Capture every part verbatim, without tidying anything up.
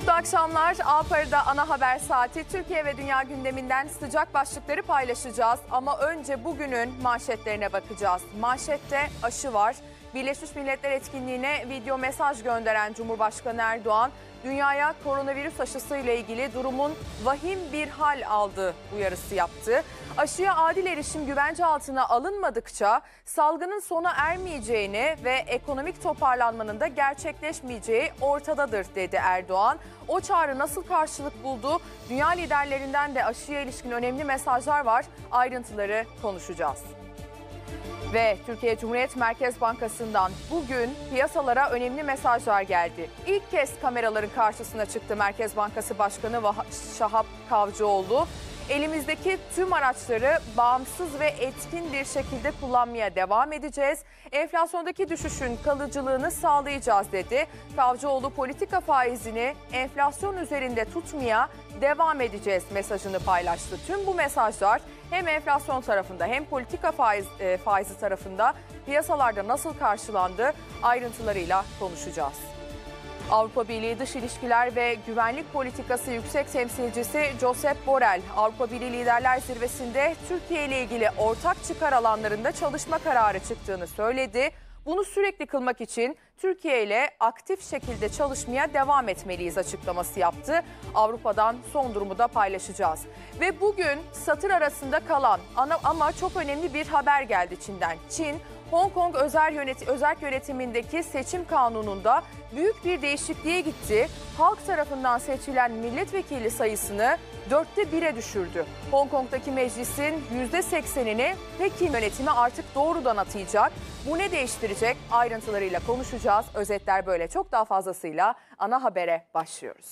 Mutlu akşamlar. A Par'da ana haber saati. Türkiye ve dünya gündeminden sıcak başlıkları paylaşacağız. Ama önce bugünün manşetlerine bakacağız. Manşette aşı var. Birleşmiş Milletler etkinliğine video mesaj gönderen Cumhurbaşkanı Erdoğan, dünyaya koronavirüs aşısı ile ilgili durumun vahim bir hal aldığı uyarısı yaptı. Aşıya adil erişim güvence altına alınmadıkça salgının sona ermeyeceğini ve ekonomik toparlanmanın da gerçekleşmeyeceği ortadadır dedi Erdoğan. O çağrı nasıl karşılık buldu? Dünya liderlerinden de aşıya ilişkin önemli mesajlar var. Ayrıntıları konuşacağız. Ve Türkiye Cumhuriyet Merkez Bankası'ndan bugün piyasalara önemli mesajlar geldi. İlk kez kameraların karşısına çıktı Merkez Bankası Başkanı Şahap Kavcıoğlu. Elimizdeki tüm araçları bağımsız ve etkin bir şekilde kullanmaya devam edeceğiz. Enflasyondaki düşüşün kalıcılığını sağlayacağız dedi. Kavcıoğlu politika faizini enflasyon üzerinde tutmaya devam edeceğiz mesajını paylaştı. Tüm bu mesajlar hem enflasyon tarafında hem politika faiz, e, faizi tarafında piyasalarda nasıl karşılandı ayrıntılarıyla konuşacağız. Avrupa Birliği Dış İlişkiler ve Güvenlik Politikası Yüksek Temsilcisi Josep Borrell, Avrupa Birliği Liderler Zirvesi'nde Türkiye ile ilgili ortak çıkar alanlarında çalışma kararı çıktığını söyledi. Bunu sürekli kılmak için Türkiye ile aktif şekilde çalışmaya devam etmeliyiz açıklaması yaptı. Avrupa'dan son durumu da paylaşacağız. Ve bugün satır arasında kalan ama çok önemli bir haber geldi Çin'den. Çin, Hong Kong özel yönet özerk yönetimindeki seçim kanununda büyük bir değişikliğe gitti. Halk tarafından seçilen milletvekili sayısını dörtte bire düşürdü. Hong Kong'daki meclisin yüzde seksenini Pekin yönetimi artık doğrudan atayacak. Bu ne değiştirecek? Ayrıntılarıyla konuşacağız. Özetler böyle, çok daha fazlasıyla ana habere başlıyoruz.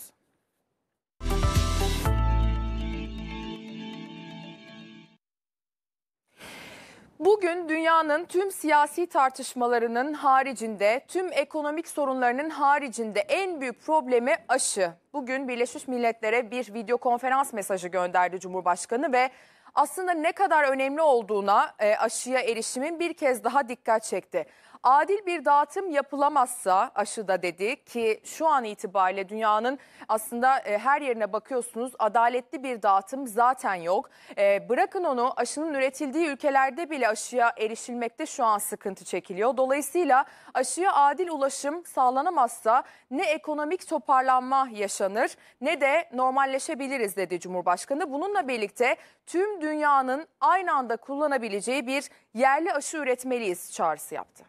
Bugün dünyanın tüm siyasi tartışmalarının haricinde, tüm ekonomik sorunlarının haricinde en büyük problemi aşı. Bugün Birleşmiş Milletler'e bir video konferans mesajı gönderdi Cumhurbaşkanı ve aslında ne kadar önemli olduğuna aşıya erişimin bir kez daha dikkat çekti. Adil bir dağıtım yapılamazsa aşıda dedi ki şu an itibariyle dünyanın aslında her yerine bakıyorsunuz adaletli bir dağıtım zaten yok. Bırakın onu, aşının üretildiği ülkelerde bile aşıya erişilmekte şu an sıkıntı çekiliyor. Dolayısıyla aşıya adil ulaşım sağlanamazsa ne ekonomik toparlanma yaşanır ne de normalleşebiliriz dedi Cumhurbaşkanı. Bununla birlikte tüm dünyanın aynı anda kullanabileceği bir yerli aşı üretmeliyiz çağrısı yaptı.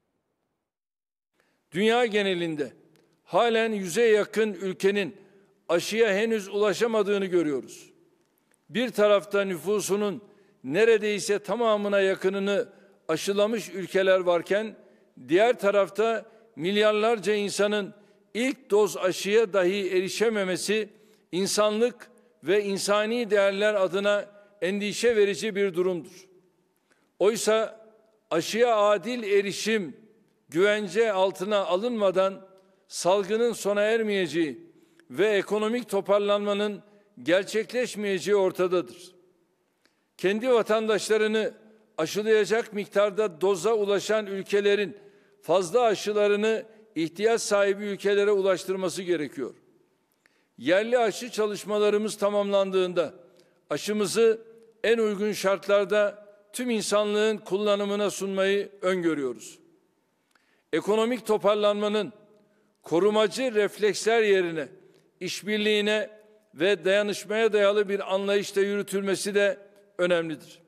Dünya genelinde halen yüze yakın ülkenin aşıya henüz ulaşamadığını görüyoruz. Bir tarafta nüfusunun neredeyse tamamına yakınını aşılamış ülkeler varken, diğer tarafta milyarlarca insanın ilk doz aşıya dahi erişememesi insanlık ve insani değerler adına endişe verici bir durumdur. Oysa aşıya adil erişim güvence altına alınmadan salgının sona ermeyeceği ve ekonomik toparlanmanın gerçekleşmeyeceği ortadadır. Kendi vatandaşlarını aşılayacak miktarda doza ulaşan ülkelerin fazla aşılarını ihtiyaç sahibi ülkelere ulaştırması gerekiyor. Yerli aşı çalışmalarımız tamamlandığında aşımızı en uygun şartlarda tüm insanlığın kullanımına sunmayı öngörüyoruz. Ekonomik toparlanmanın korumacı refleksler yerine işbirliğine ve dayanışmaya dayalı bir anlayışla yürütülmesi de önemlidir.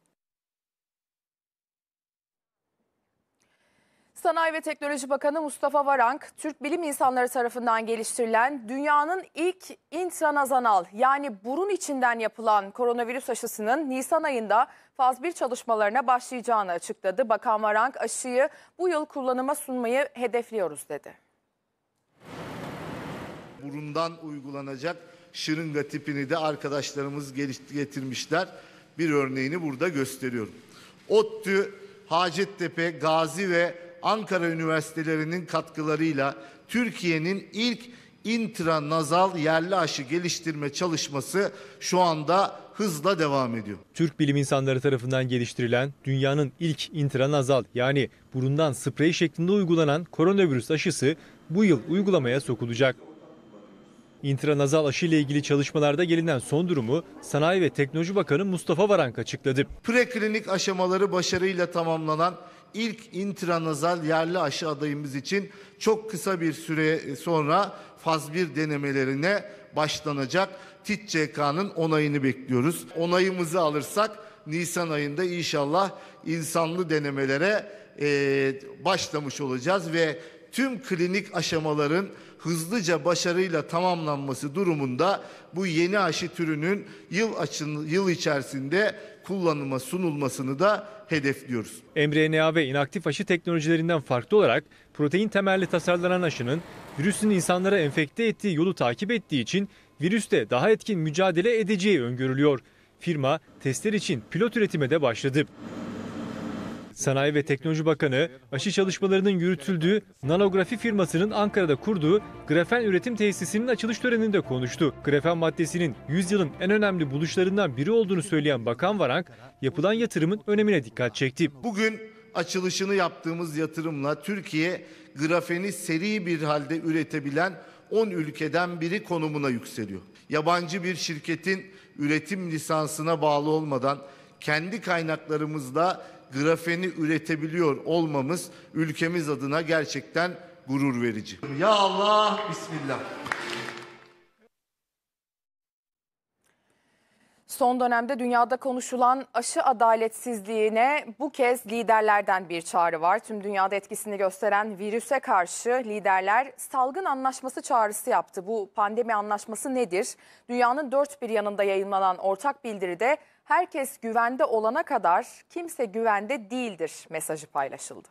Sanayi ve Teknoloji Bakanı Mustafa Varank, Türk bilim insanları tarafından geliştirilen dünyanın ilk intranazanal yani burun içinden yapılan koronavirüs aşısının Nisan ayında faz bir çalışmalarına başlayacağını açıkladı. Bakan Varank, aşıyı bu yıl kullanıma sunmayı hedefliyoruz dedi. Burundan uygulanacak şırınga tipini de arkadaşlarımız getirmişler. Bir örneğini burada gösteriyorum. ODTÜ, Hacettepe, Gazi ve Ankara Üniversitelerinin katkılarıyla Türkiye'nin ilk intranazal yerli aşı geliştirme çalışması şu anda hızla devam ediyor. Türk bilim insanları tarafından geliştirilen dünyanın ilk intranazal yani burundan sprey şeklinde uygulanan koronavirüs aşısı bu yıl uygulamaya sokulacak. İntranazal aşı ile ilgili çalışmalarda gelinen son durumu Sanayi ve Teknoloji Bakanı Mustafa Varank açıkladı. Preklinik aşamaları başarıyla tamamlanan ilk intranazal yerli aşı adayımız için çok kısa bir süre sonra faz bir denemelerine başlanacak. T İ T C K'nın onayını bekliyoruz. Onayımızı alırsak Nisan ayında inşallah insanlı denemelere e, başlamış olacağız ve tüm klinik aşamaların hızlıca başarıyla tamamlanması durumunda bu yeni aşı türünün yıl açın, yıl içerisinde kullanıma sunulmasını da hedefliyoruz. mRNA ve inaktif aşı teknolojilerinden farklı olarak protein temelli tasarlanan aşının virüsün insanlara enfekte ettiği yolu takip ettiği için virüste daha etkin mücadele edeceği öngörülüyor. Firma testler için pilot üretime de başladı. Sanayi ve Teknoloji Bakanı aşı çalışmalarının yürütüldüğü nanografi firmasının Ankara'da kurduğu grafen üretim tesisinin açılış töreninde konuştu. Grafen maddesinin yüzyılın en önemli buluşlarından biri olduğunu söyleyen Bakan Varank, yapılan yatırımın önemine dikkat çekti. Bugün açılışını yaptığımız yatırımla Türkiye grafeni seri bir halde üretebilen on ülkeden biri konumuna yükseliyor. Yabancı bir şirketin üretim lisansına bağlı olmadan kendi kaynaklarımızla grafeni üretebiliyor olmamız ülkemiz adına gerçekten gurur verici. Ya Allah, Bismillah. Son dönemde dünyada konuşulan aşı adaletsizliğine bu kez liderlerden bir çağrı var. Tüm dünyada etkisini gösteren virüse karşı liderler salgın anlaşması çağrısı yaptı. Bu pandemi anlaşması nedir? Dünyanın dört bir yanında yayınlanan ortak bildiride herkes güvende olana kadar kimse güvende değildir mesajı paylaşıldı.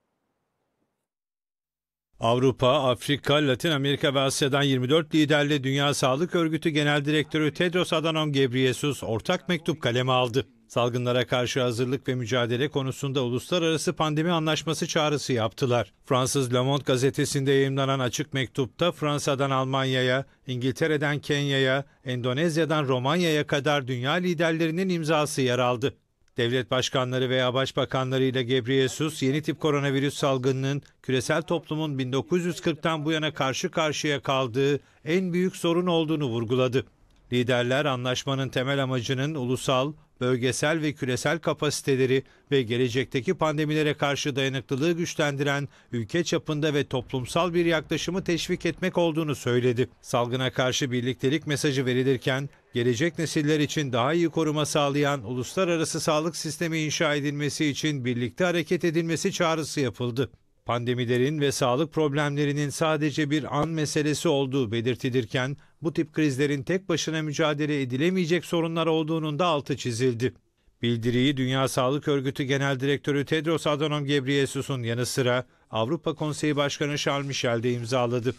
Avrupa, Afrika, Latin Amerika ve Asya'dan yirmi dört liderle Dünya Sağlık Örgütü Genel Direktörü Tedros Adhanom Ghebreyesus ortak mektup kaleme aldı. Salgınlara karşı hazırlık ve mücadele konusunda uluslararası pandemi anlaşması çağrısı yaptılar. Fransız Le Monde gazetesinde yayımlanan açık mektupta Fransa'dan Almanya'ya, İngiltere'den Kenya'ya, Endonezya'dan Romanya'ya kadar dünya liderlerinin imzası yer aldı. Devlet başkanları veya başbakanları ile Ghebreyesus yeni tip koronavirüs salgınının küresel toplumun bin dokuz yüz kırktan bu yana karşı karşıya kaldığı en büyük sorun olduğunu vurguladı. Liderler anlaşmanın temel amacının ulusal, bölgesel ve küresel kapasiteleri ve gelecekteki pandemilere karşı dayanıklılığı güçlendiren ülke çapında ve toplumsal bir yaklaşımı teşvik etmek olduğunu söyledi. Salgına karşı birliktelik mesajı verilirken gelecek nesiller için daha iyi koruma sağlayan uluslararası sağlık sistemi inşa edilmesi için birlikte hareket edilmesi çağrısı yapıldı. Pandemilerin ve sağlık problemlerinin sadece bir an meselesi olduğu belirtilirken bu tip krizlerin tek başına mücadele edilemeyecek sorunlar olduğunun da altı çizildi. Bildiriyi Dünya Sağlık Örgütü Genel Direktörü Tedros Adhanom Ghebreyesus'un yanı sıra Avrupa Konseyi Başkanı Charles Michel de imzaladı.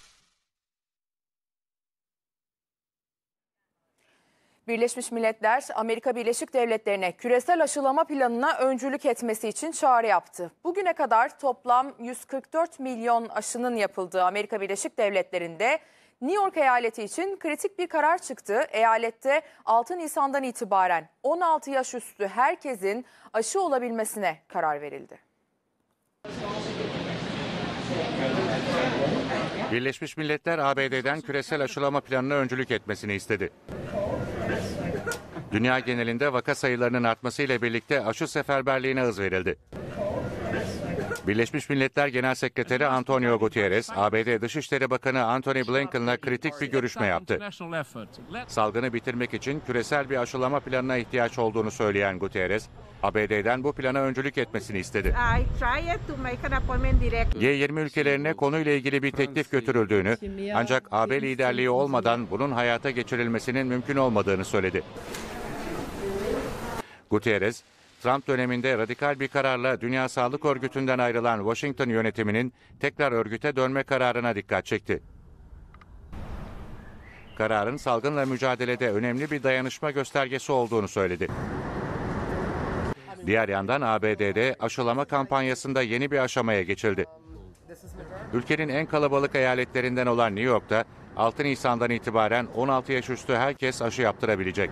Birleşmiş Milletler, Amerika Birleşik Devletleri'ne küresel aşılama planına öncülük etmesi için çağrı yaptı. Bugüne kadar toplam yüz kırk dört milyon aşının yapıldığı Amerika Birleşik Devletleri'nde New York eyaleti için kritik bir karar çıktı. Eyalette altı Nisan'dan itibaren on altı yaş üstü herkesin aşı olabilmesine karar verildi. Birleşmiş Milletler A B D'den küresel aşılama planına öncülük etmesini istedi. Dünya genelinde vaka sayılarının artmasıyla birlikte aşı seferberliğine hız verildi. Birleşmiş Milletler Genel Sekreteri Antonio Guterres, A B D Dışişleri Bakanı Antony Blinken'la kritik bir görüşme yaptı. Salgını bitirmek için küresel bir aşılama planına ihtiyaç olduğunu söyleyen Guterres, A B D'den bu plana öncülük etmesini istedi. G yirmi ülkelerine konuyla ilgili bir teklif götürüldüğünü, ancak A B liderliği olmadan bunun hayata geçirilmesinin mümkün olmadığını söyledi. Guterres, Trump döneminde radikal bir kararla Dünya Sağlık Örgütü'nden ayrılan Washington yönetiminin tekrar örgüte dönme kararına dikkat çekti. Kararın salgınla mücadelede önemli bir dayanışma göstergesi olduğunu söyledi. Diğer yandan A B D'de aşılama kampanyasında yeni bir aşamaya geçildi. Ülkenin en kalabalık eyaletlerinden olan New York'ta altı Nisan'dan itibaren on altı yaş üstü herkes aşı yaptırabilecek.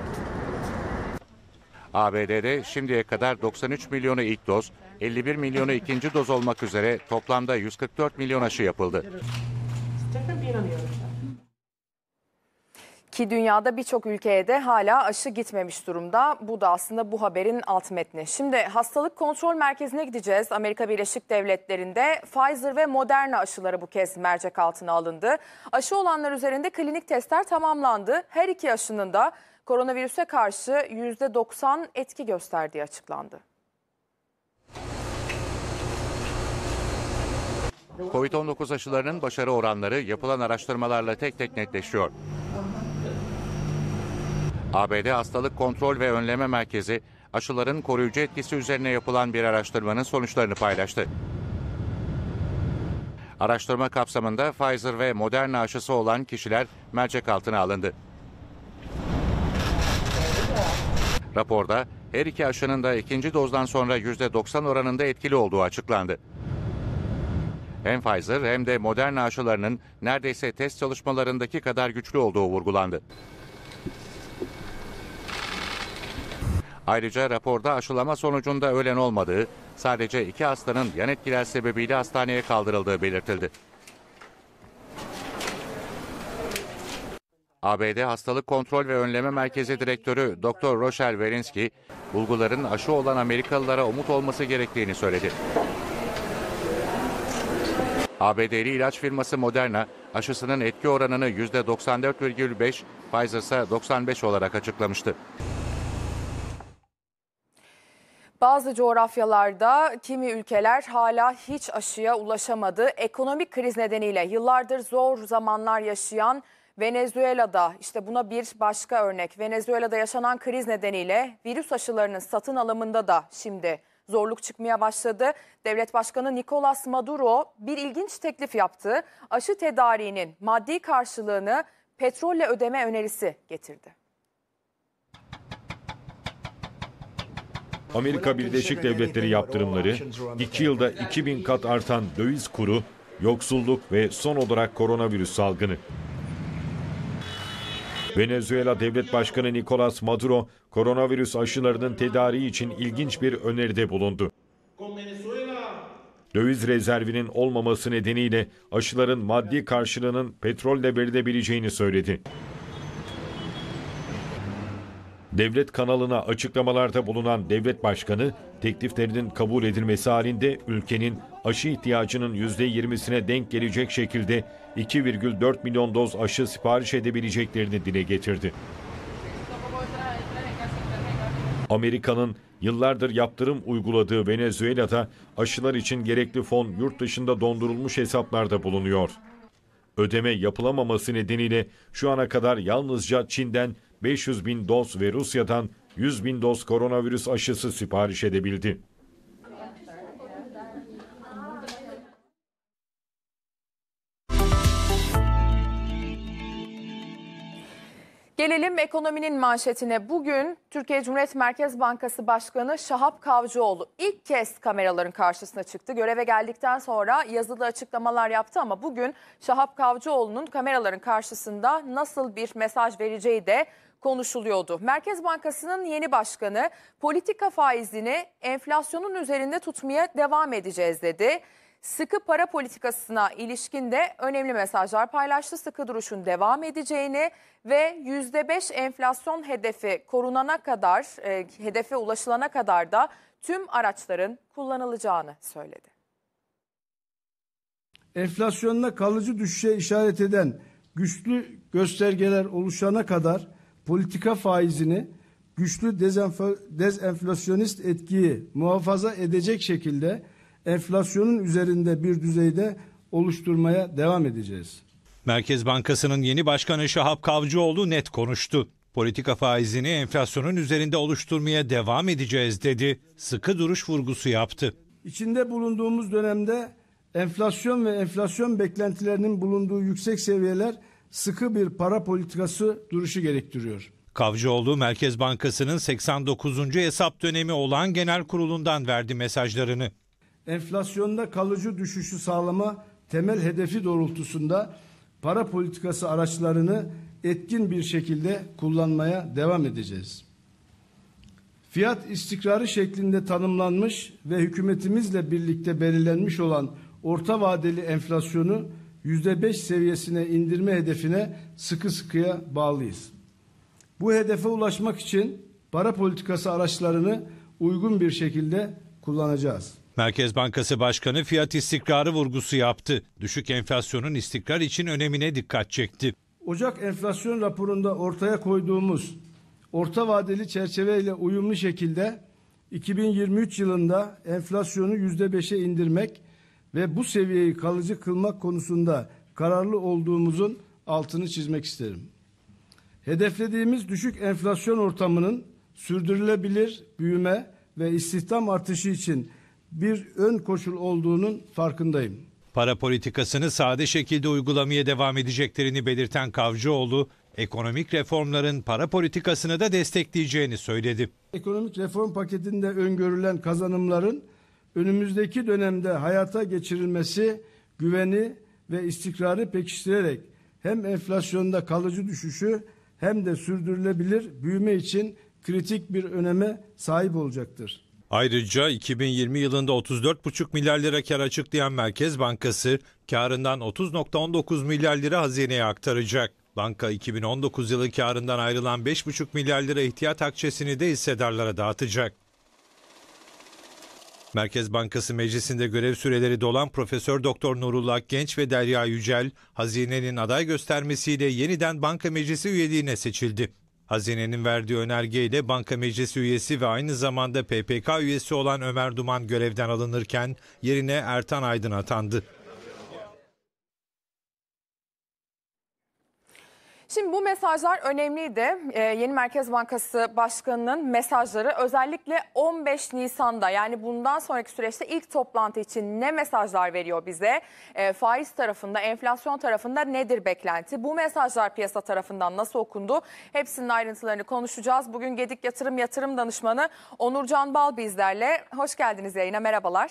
A B D'de şimdiye kadar doksan üç milyonu ilk doz, elli bir milyonu ikinci doz olmak üzere toplamda yüz kırk dört milyon aşı yapıldı. Ki dünyada birçok ülkeye de hala aşı gitmemiş durumda. Bu da aslında bu haberin alt metni. Şimdi hastalık kontrol merkezine gideceğiz. Amerika Birleşik Devletleri'nde Pfizer ve Moderna aşıları bu kez mercek altına alındı. Aşı olanlar üzerinde klinik testler tamamlandı. Her iki aşının da koronavirüse karşı yüzde doksan etki gösterdiği açıklandı. Covid on dokuz aşılarının başarı oranları yapılan araştırmalarla tek tek netleşiyor. A B D Hastalık Kontrol ve Önleme Merkezi aşıların koruyucu etkisi üzerine yapılan bir araştırmanın sonuçlarını paylaştı. Araştırma kapsamında Pfizer ve Moderna aşısı olan kişiler mercek altına alındı. Raporda her iki aşının da ikinci dozdan sonra yüzde doksan oranında etkili olduğu açıklandı. Hem Pfizer hem de Moderna aşılarının neredeyse test çalışmalarındaki kadar güçlü olduğu vurgulandı. Ayrıca raporda aşılama sonucunda ölen olmadığı, sadece iki hastanın yan etkiler sebebiyle hastaneye kaldırıldığı belirtildi. A B D Hastalık Kontrol ve Önleme Merkezi Direktörü doktor Rochelle Walensky, bulguların aşı olan Amerikalılara umut olması gerektiğini söyledi. A B D'li ilaç firması Moderna, aşısının etki oranını yüzde doksan dört virgül beş, Pfizer ise doksan beş olarak açıklamıştı. Bazı coğrafyalarda kimi ülkeler hala hiç aşıya ulaşamadı. Ekonomik kriz nedeniyle yıllardır zor zamanlar yaşayan Venezuela'da, işte buna bir başka örnek. Venezuela'da yaşanan kriz nedeniyle virüs aşılarının satın alımında da şimdi zorluk çıkmaya başladı. Devlet Başkanı Nicolas Maduro bir ilginç teklif yaptı. Aşı tedariğinin maddi karşılığını petrolle ödeme önerisi getirdi. Amerika Birleşik Devletleri yaptırımları, iki yılda iki bin kat artan döviz kuru, yoksulluk ve son olarak koronavirüs salgını. Venezuela Devlet Başkanı Nicolas Maduro, koronavirüs aşılarının tedariği için ilginç bir öneride bulundu. Döviz rezervinin olmaması nedeniyle aşıların maddi karşılığının petrolle verilebileceğini söyledi. Devlet kanalına açıklamalarda bulunan devlet başkanı, tekliflerinin kabul edilmesi halinde ülkenin aşı ihtiyacının yüzde yirmisine denk gelecek şekilde iki virgül dört milyon doz aşı sipariş edebileceklerini dile getirdi. Amerika'nın yıllardır yaptırım uyguladığı Venezuela'da aşılar için gerekli fon yurt dışında dondurulmuş hesaplarda bulunuyor. Ödeme yapılamaması nedeniyle şu ana kadar yalnızca Çin'den beş yüz bin doz ve Rusya'dan yüz bin doz koronavirüs aşısı sipariş edebildi. Gelelim ekonominin manşetine. Bugün Türkiye Cumhuriyet Merkez Bankası Başkanı Şahap Kavcıoğlu ilk kez kameraların karşısına çıktı. Göreve geldikten sonra yazılı açıklamalar yaptı ama bugün Şahap Kavcıoğlu'nun kameraların karşısında nasıl bir mesaj vereceği de konuşuluyordu. Merkez Bankası'nın yeni başkanı politika faizini enflasyonun üzerinde tutmaya devam edeceğiz dedi. Sıkı para politikasına ilişkin de önemli mesajlar paylaştı. Sıkı duruşun devam edeceğini ve yüzde beş enflasyon hedefi korunana kadar, e, hedefe ulaşılana kadar da tüm araçların kullanılacağını söyledi. Enflasyonda kalıcı düşüşe işaret eden güçlü göstergeler oluşana kadar politika faizini güçlü dezenflasyonist etkiyi muhafaza edecek şekilde enflasyonun üzerinde bir düzeyde oluşturmaya devam edeceğiz. Merkez Bankası'nın yeni başkanı Şahap Kavcıoğlu net konuştu. Politika faizini enflasyonun üzerinde oluşturmaya devam edeceğiz dedi. Sıkı duruş vurgusu yaptı. İçinde bulunduğumuz dönemde enflasyon ve enflasyon beklentilerinin bulunduğu yüksek seviyeler sıkı bir para politikası duruşu gerektiriyor. Kavcıoğlu, Merkez Bankası'nın seksen dokuzuncu hesap dönemi olan genel kurulundan verdi mesajlarını. Enflasyonda kalıcı düşüşü sağlama temel hedefi doğrultusunda para politikası araçlarını etkin bir şekilde kullanmaya devam edeceğiz. Fiyat istikrarı şeklinde tanımlanmış ve hükümetimizle birlikte belirlenmiş olan orta vadeli enflasyonu yüzde beş seviyesine indirme hedefine sıkı sıkıya bağlıyız. Bu hedefe ulaşmak için para politikası araçlarını uygun bir şekilde kullanacağız. Merkez Bankası Başkanı fiyat istikrarı vurgusu yaptı. Düşük enflasyonun istikrar için önemine dikkat çekti. Ocak enflasyon raporunda ortaya koyduğumuz orta vadeli çerçeveyle uyumlu şekilde iki bin yirmi üç yılında enflasyonu yüzde beşe indirmek ve bu seviyeyi kalıcı kılmak konusunda kararlı olduğumuzun altını çizmek isterim. Hedeflediğimiz düşük enflasyon ortamının sürdürülebilir büyüme ve istihdam artışı için bir ön koşul olduğunun farkındayım. Para politikasını sade şekilde uygulamaya devam edeceklerini belirten Kavcıoğlu, ekonomik reformların para politikasını da destekleyeceğini söyledi. Ekonomik reform paketinde öngörülen kazanımların önümüzdeki dönemde hayata geçirilmesi güveni ve istikrarı pekiştirerek hem enflasyonda kalıcı düşüşü hem de sürdürülebilir büyüme için kritik bir öneme sahip olacaktır. Ayrıca iki bin yirmi yılında otuz dört buçuk milyar lira kar açıklayan Merkez Bankası, karından otuz virgül on dokuz milyar lira hazineye aktaracak. Banka iki bin on dokuz yılı karından ayrılan beş buçuk milyar lira ihtiyat akçesini de hissedarlara dağıtacak. Merkez Bankası Meclisi'nde görev süreleri dolan Profesör Doktor Nurullah Genç ve Derya Yücel, hazinenin aday göstermesiyle yeniden Banka Meclisi üyeliğine seçildi. Hazinenin verdiği önergeyle Banka Meclisi üyesi ve aynı zamanda P P K üyesi olan Ömer Duman görevden alınırken yerine Ertan Aydın atandı. Şimdi bu mesajlar önemliydi. Ee, yeni Merkez Bankası Başkanı'nın mesajları özellikle on beş Nisan'da, yani bundan sonraki süreçte ilk toplantı için ne mesajlar veriyor bize? Ee, faiz tarafında, enflasyon tarafında nedir beklenti? Bu mesajlar piyasa tarafından nasıl okundu? Hepsinin ayrıntılarını konuşacağız. Bugün Gedik Yatırım Yatırım Danışmanı Onurcan Bal bizlerle. Hoş geldiniz yayına, merhabalar.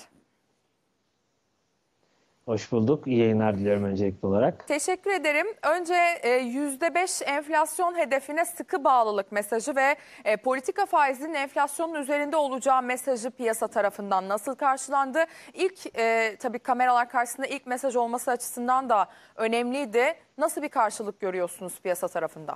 Hoş bulduk. İyi yayınlar diliyorum öncelikli olarak. Teşekkür ederim. Önce yüzde beş enflasyon hedefine sıkı bağlılık mesajı ve e, politika faizinin enflasyonun üzerinde olacağı mesajı piyasa tarafından nasıl karşılandı? İlk e, tabii kameralar karşısında ilk mesaj olması açısından da önemliydi. Nasıl bir karşılık görüyorsunuz piyasa tarafında?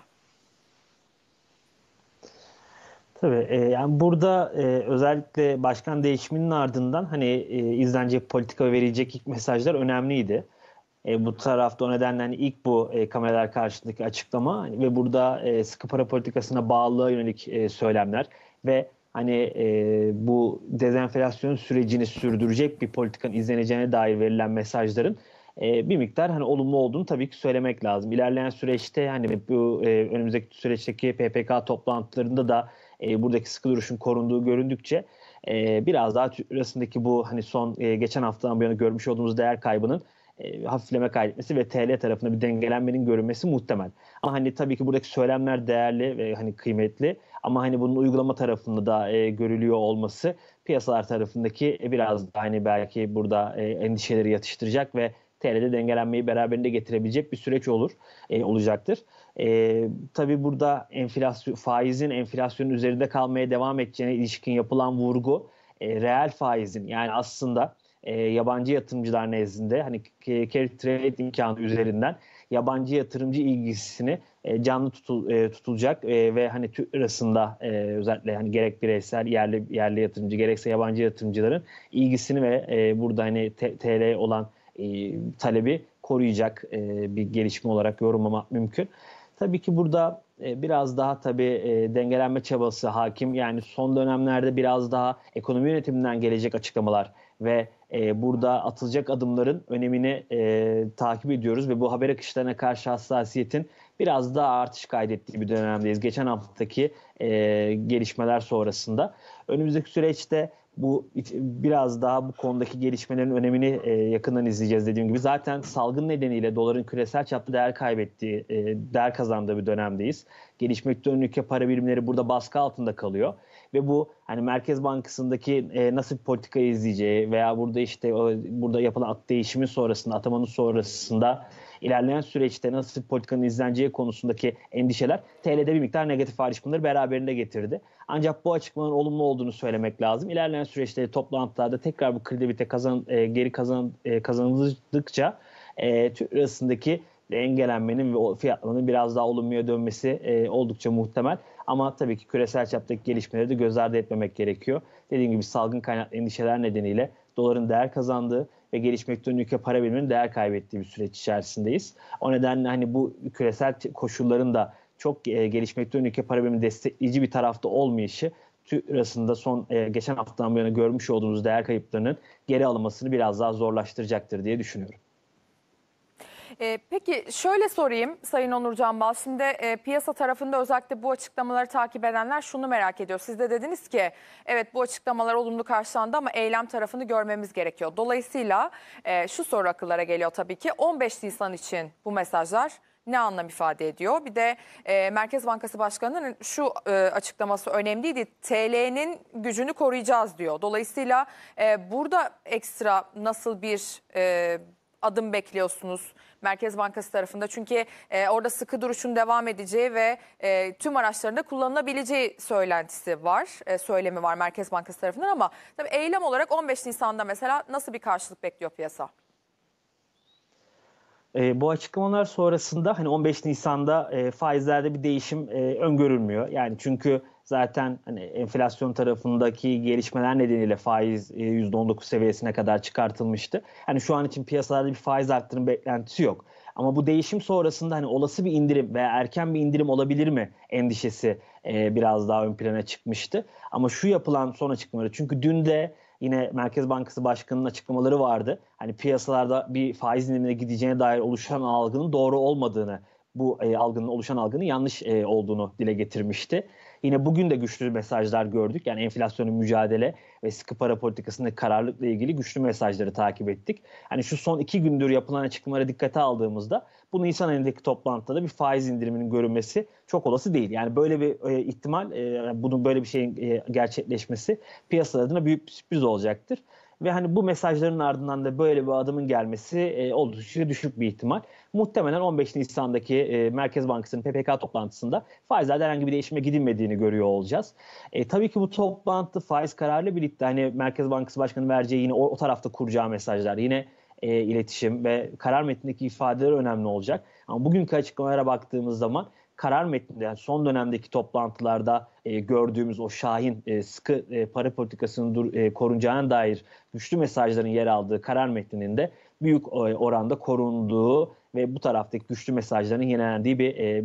Tabii e, yani burada e, özellikle başkan değişiminin ardından hani e, izlenecek politika ve verilecek ilk mesajlar önemliydi. E, bu tarafta o nedenle hani ilk bu e, kameralar karşısındaki açıklama ve burada e, sıkı para politikasına bağlılığa yönelik e, söylemler ve hani e, bu dezenflasyon sürecini sürdürecek bir politikanın izleneceğine dair verilen mesajların e, bir miktar hani olumlu olduğunu tabii ki söylemek lazım. İlerleyen süreçte hani bu e, önümüzdeki süreçteki P P K toplantılarında da E, buradaki sıkı duruşun korunduğu göründükçe e, biraz daha Türk lirasındaki bu hani son e, geçen haftadan bu yana görmüş olduğumuz değer kaybının e, hafifleme kaydetmesi ve T L tarafında bir dengelenmenin görünmesi muhtemel. Ama hani tabii ki buradaki söylemler değerli ve hani kıymetli ama hani bunun uygulama tarafında da e, görülüyor olması piyasalar tarafındaki e, biraz daha hani belki burada e, endişeleri yatıştıracak ve T L'de dengelenmeyi beraberinde getirebilecek bir süreç olur, e, olacaktır. E, tabii burada enflasyon, faizin enflasyonun üzerinde kalmaya devam edeceğine ilişkin yapılan vurgu, e, reel faizin yani aslında e, yabancı yatırımcılar nezdinde hani carry trade imkanı üzerinden yabancı yatırımcı ilgisini e, canlı tutul, e, tutulacak e, ve hani Türk lirasında e, özellikle hani gerek bireysel yerli yerli yatırımcı gerekse yabancı yatırımcıların ilgisini ve e, burada hani T L olan e, talebi koruyacak e, bir gelişme olarak yorumlamak mümkün. Tabii ki burada e, biraz daha tabii e, dengelenme çabası hakim. Yani son dönemlerde biraz daha ekonomi yönetiminden gelecek açıklamalar ve e, burada atılacak adımların önemini e, takip ediyoruz ve bu haber akışlarına karşı hassasiyetin biraz daha artış kaydettiği bir dönemdeyiz. Geçen haftaki e, gelişmeler sonrasında. Önümüzdeki süreçte bu biraz daha bu konudaki gelişmelerin önemini e, yakından izleyeceğiz dediğim gibi. Zaten salgın nedeniyle doların küresel çapta değer kaybettiği, e, değer kazandığı bir dönemdeyiz. Gelişmekte olan ülke para birimleri burada baskı altında kalıyor. Ve bu hani Merkez Bankası'ndaki e, nasıl bir politika izleyeceği veya burada işte o, burada yapılan at değişimi sonrasında, atamanın sonrasında ilerleyen süreçte nasıl bir politikanın izleneceği konusundaki endişeler T L'de bir miktar negatif ayrışmaları beraberinde getirdi. Ancak bu açıklamanın olumlu olduğunu söylemek lazım. İlerleyen süreçte toplantılarda tekrar bu kredibilite kazan, e, geri kazan, e, kazanıldıkça e, Türk lirasındaki dengelenmenin ve o fiyatlamanın biraz daha olumluya dönmesi e, oldukça muhtemel. Ama tabii ki küresel çaptaki gelişmeleri de göz ardı etmemek gerekiyor. Dediğim gibi salgın kaynaklı endişeler nedeniyle doların değer kazandığı ve gelişmekte olan ülke para biriminin değer kaybettiği bir süreç içerisindeyiz. O nedenle hani bu küresel koşulların da çok e, gelişmekte olan ülke para birimini destekleyici bir tarafta olmayışı Türk lirasında son e, geçen haftadan bu yana görmüş olduğumuz değer kayıplarının geri alınmasını biraz daha zorlaştıracaktır diye düşünüyorum. E, peki şöyle sorayım Sayın Onurcan Bal. Şimdi e, piyasa tarafında özellikle bu açıklamaları takip edenler şunu merak ediyor. Siz de dediniz ki evet bu açıklamalar olumlu karşılandı ama eylem tarafını görmemiz gerekiyor. Dolayısıyla e, şu soru akıllara geliyor tabii ki on beş Nisan için bu mesajlar ne anlam ifade ediyor? Bir de e, Merkez Bankası Başkanı'nın şu e, açıklaması önemliydi. T L'nin gücünü koruyacağız diyor. Dolayısıyla e, burada ekstra nasıl bir e, adım bekliyorsunuz Merkez Bankası tarafında? Çünkü e, orada sıkı duruşun devam edeceği ve e, tüm araçlarında kullanılabileceği söylentisi var, e, söylemi var Merkez Bankası tarafından ama tabii eylem olarak on beş Nisan'da mesela nasıl bir karşılık bekliyor piyasa? E, bu açıklamalar sonrasında hani on beş Nisan'da e, faizlerde bir değişim e, öngörülmüyor. Yani çünkü zaten hani enflasyon tarafındaki gelişmeler nedeniyle faiz e, yüzde on dokuz seviyesine kadar çıkartılmıştı. Hani şu an için piyasalarda bir faiz arttırım beklentisi yok. Ama bu değişim sonrasında hani olası bir indirim veya erken bir indirim olabilir mi endişesi e, biraz daha ön plana çıkmıştı. Ama şu yapılan son açıklamaları, çünkü dün de yine Merkez Bankası Başkanı'nın açıklamaları vardı. Hani piyasalarda bir faiz indirimine gideceğine dair oluşan algının doğru olmadığını, bu e, algının oluşan algının yanlış e, olduğunu dile getirmişti. Yine bugün de güçlü mesajlar gördük. Yani enflasyonun mücadele ve sıkı para politikasındaki kararlılıkla ilgili güçlü mesajları takip ettik. Hani şu son iki gündür yapılan açıklamalara dikkate aldığımızda bu Nisan ayındaki toplantıda bir faiz indiriminin görülmesi çok olası değil. Yani böyle bir e, ihtimal, e, bunun böyle bir şeyin e, gerçekleşmesi piyasalar adına büyük bir sürpriz olacaktır. Ve hani bu mesajların ardından da böyle bir adımın gelmesi e, oldukça düşük bir ihtimal. Muhtemelen on beş Nisan'daki e, Merkez Bankası'nın P P K toplantısında faizlerde herhangi bir değişime gidilmediğini görüyor olacağız. E, tabii ki bu toplantı faiz kararıyla birlikte hani Merkez Bankası Başkanı vereceği yine o, o tarafta kuracağı mesajlar, yine e, iletişim ve karar metnindeki ifadeler önemli olacak. Ama bugünkü açıklamalara baktığımız zaman karar metninde, yani son dönemdeki toplantılarda e, gördüğümüz o şahin e, sıkı e, para politikasının dur, e, korunacağına dair güçlü mesajların yer aldığı karar metninde büyük e, oranda korunduğu ve bu taraftaki güçlü mesajların yenilendiği bir e,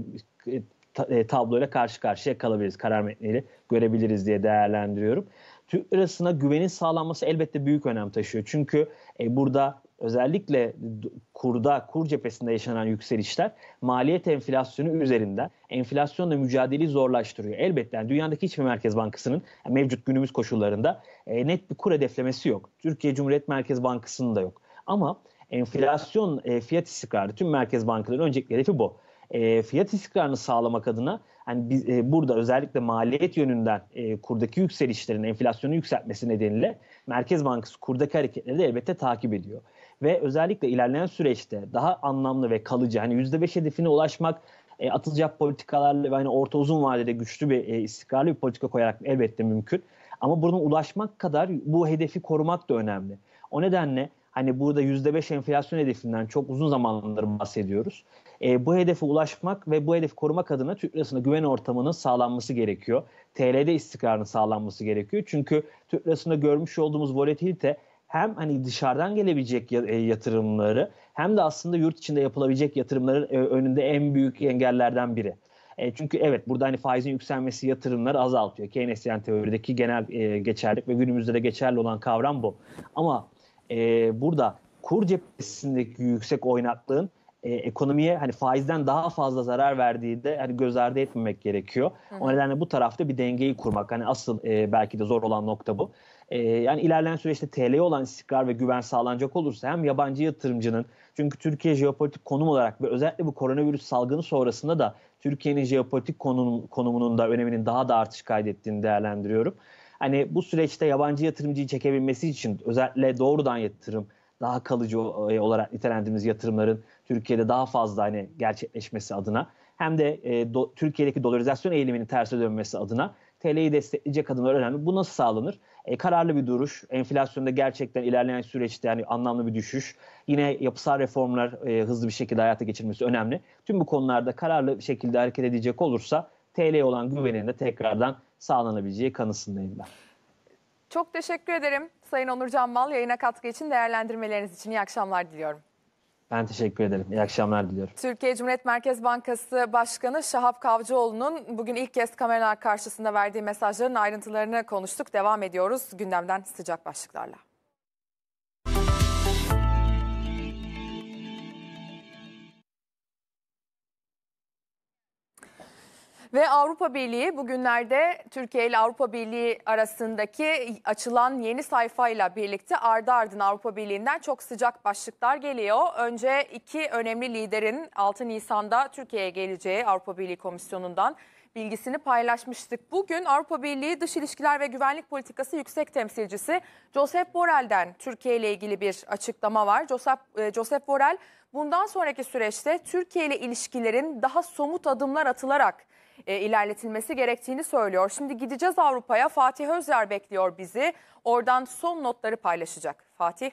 ta, e, tabloyla karşı karşıya kalabiliriz. Karar metniyle görebiliriz diye değerlendiriyorum. Türk lirasına güvenin sağlanması elbette büyük önem taşıyor. Çünkü e, burada özellikle kurda, kur cephesinde yaşanan yükselişler maliyet enflasyonu üzerinden enflasyonla mücadeleyi zorlaştırıyor. Elbette yani dünyadaki hiçbir merkez bankasının yani mevcut günümüz koşullarında e, net bir kur hedeflemesi yok. Türkiye Cumhuriyet Merkez Bankası'nın da yok. Ama enflasyon, e, fiyat istikrarı, tüm merkez bankaların öncelikli hedefi bu. E, fiyat istikrarını sağlamak adına hani biz e, burada özellikle maliyet yönünden e, kurdaki yükselişlerin enflasyonu yükseltmesi nedeniyle Merkez Bankası kurdaki hareketleri de elbette takip ediyor. Ve özellikle ilerleyen süreçte daha anlamlı ve kalıcı, hani yüzde beş hedefine ulaşmak e, atılacak politikalarla ve hani orta uzun vadede güçlü bir e, istikrarlı bir politika koyarak elbette mümkün. Ama buna ulaşmak kadar bu hedefi korumak da önemli. O nedenle hani burada yüzde beş enflasyon hedefinden çok uzun zamandır bahsediyoruz. E, bu hedefe ulaşmak ve bu hedefi korumak adına Türk lirasına güven ortamının sağlanması gerekiyor. T L'de istikrarın sağlanması gerekiyor. Çünkü Türk lirasında görmüş olduğumuz volatilite hem hani dışarıdan gelebilecek yatırımları hem de aslında yurt içinde yapılabilecek yatırımların önünde en büyük engellerden biri. E, çünkü evet burada hani faizin yükselmesi yatırımları azaltıyor. Keynesyen teorideki genel e, geçerlilik ve günümüzde de geçerli olan kavram bu. Ama e, burada kur cephesindeki yüksek oynaklığın e, ekonomiye hani faizden daha fazla zarar verdiği de hani göz ardı etmemek gerekiyor. Hı hı. O nedenle bu tarafta bir dengeyi kurmak hani asıl e, belki de zor olan nokta bu. E, yani ilerleyen süreçte T L'ye olan istikrar ve güven sağlanacak olursa hem yabancı yatırımcının, çünkü Türkiye jeopolitik konum olarak ve özellikle bu koronavirüs salgını sonrasında da Türkiye'nin jeopolitik konum, konumunun da öneminin daha da artış kaydettiğini değerlendiriyorum. Hani bu süreçte yabancı yatırımcıyı çekebilmesi için özellikle doğrudan yatırım, daha kalıcı olarak nitelendiğimiz yatırımların Türkiye'de daha fazla hani gerçekleşmesi adına hem de e, do, Türkiye'deki dolarizasyon eğiliminin terse dönmesi adına T L'yi destekleyecek adımlar önemli. Bu nasıl sağlanır? E, kararlı bir duruş, enflasyonda gerçekten ilerleyen süreçte yani anlamlı bir düşüş, yine yapısal reformlar e, hızlı bir şekilde hayata geçirmesi önemli. Tüm bu konularda kararlı bir şekilde hareket edecek olursa T L'ye olan güvenin de tekrardan sağlanabileceği kanısındayım ben. Çok teşekkür ederim Sayın Onur Canmal, yayına katkı için, değerlendirmeleriniz için. İyi akşamlar diliyorum. Ben teşekkür ederim. İyi akşamlar diliyorum. Türkiye Cumhuriyet Merkez Bankası Başkanı Şahap Kavcıoğlu'nun bugün ilk kez kameralar karşısında verdiği mesajların ayrıntılarını konuştuk. Devam ediyoruz gündemden sıcak başlıklarla. Ve Avrupa Birliği bugünlerde Türkiye ile Avrupa Birliği arasındaki açılan yeni sayfayla birlikte ardı ardına Avrupa Birliği'nden çok sıcak başlıklar geliyor. Önce iki önemli liderin altı Nisan'da Türkiye'ye geleceği Avrupa Birliği Komisyonu'ndan bilgisini paylaşmıştık. Bugün Avrupa Birliği Dış İlişkiler ve Güvenlik Politikası Yüksek Temsilcisi Josep Borrell'den Türkiye ile ilgili bir açıklama var. Josep, Josep Borrell bundan sonraki süreçte Türkiye ile ilişkilerin daha somut adımlar atılarak E, ilerletilmesi gerektiğini söylüyor. Şimdi gideceğiz Avrupa'ya. Fatih Özyer bekliyor bizi. Oradan son notları paylaşacak. Fatih.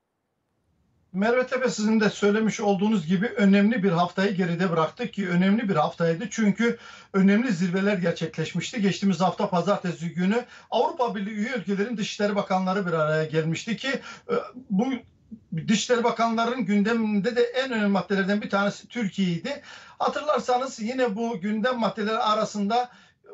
Merve Tepe, sizin de söylemiş olduğunuz gibi önemli bir haftayı geride bıraktık ki önemli bir haftaydı. Çünkü önemli zirveler gerçekleşmişti. Geçtiğimiz hafta pazartesi günü Avrupa Birliği üye ülkelerin Dışişleri Bakanları bir araya gelmişti ki bu Dışişleri Bakanları'nın gündeminde de en önemli maddelerden bir tanesi Türkiye'ydi. Hatırlarsanız yine bu gündem maddeleri arasında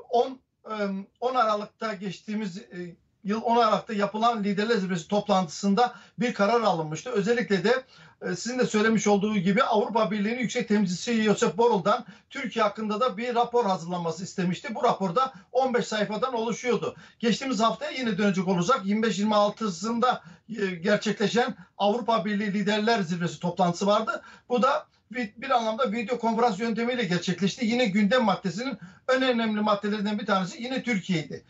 on Aralık'ta geçtiğimiz yıl on Aralık'ta yapılan Liderler Zirvesi toplantısında bir karar alınmıştı. Özellikle de sizin de söylemiş olduğu gibi Avrupa Birliği'nin yüksek temsilcisi Josep Borrell'dan Türkiye hakkında da bir rapor hazırlanması istemişti. Bu raporda on beş sayfadan oluşuyordu. Geçtiğimiz haftaya yine dönecek olursak yirmi beş yirmi altısında gerçekleşen Avrupa Birliği Liderler Zirvesi toplantısı vardı. Bu da bir anlamda video konferans yöntemiyle gerçekleşti. Yine gündem maddesinin en önemli maddelerinden bir tanesi yine Türkiye'ydi.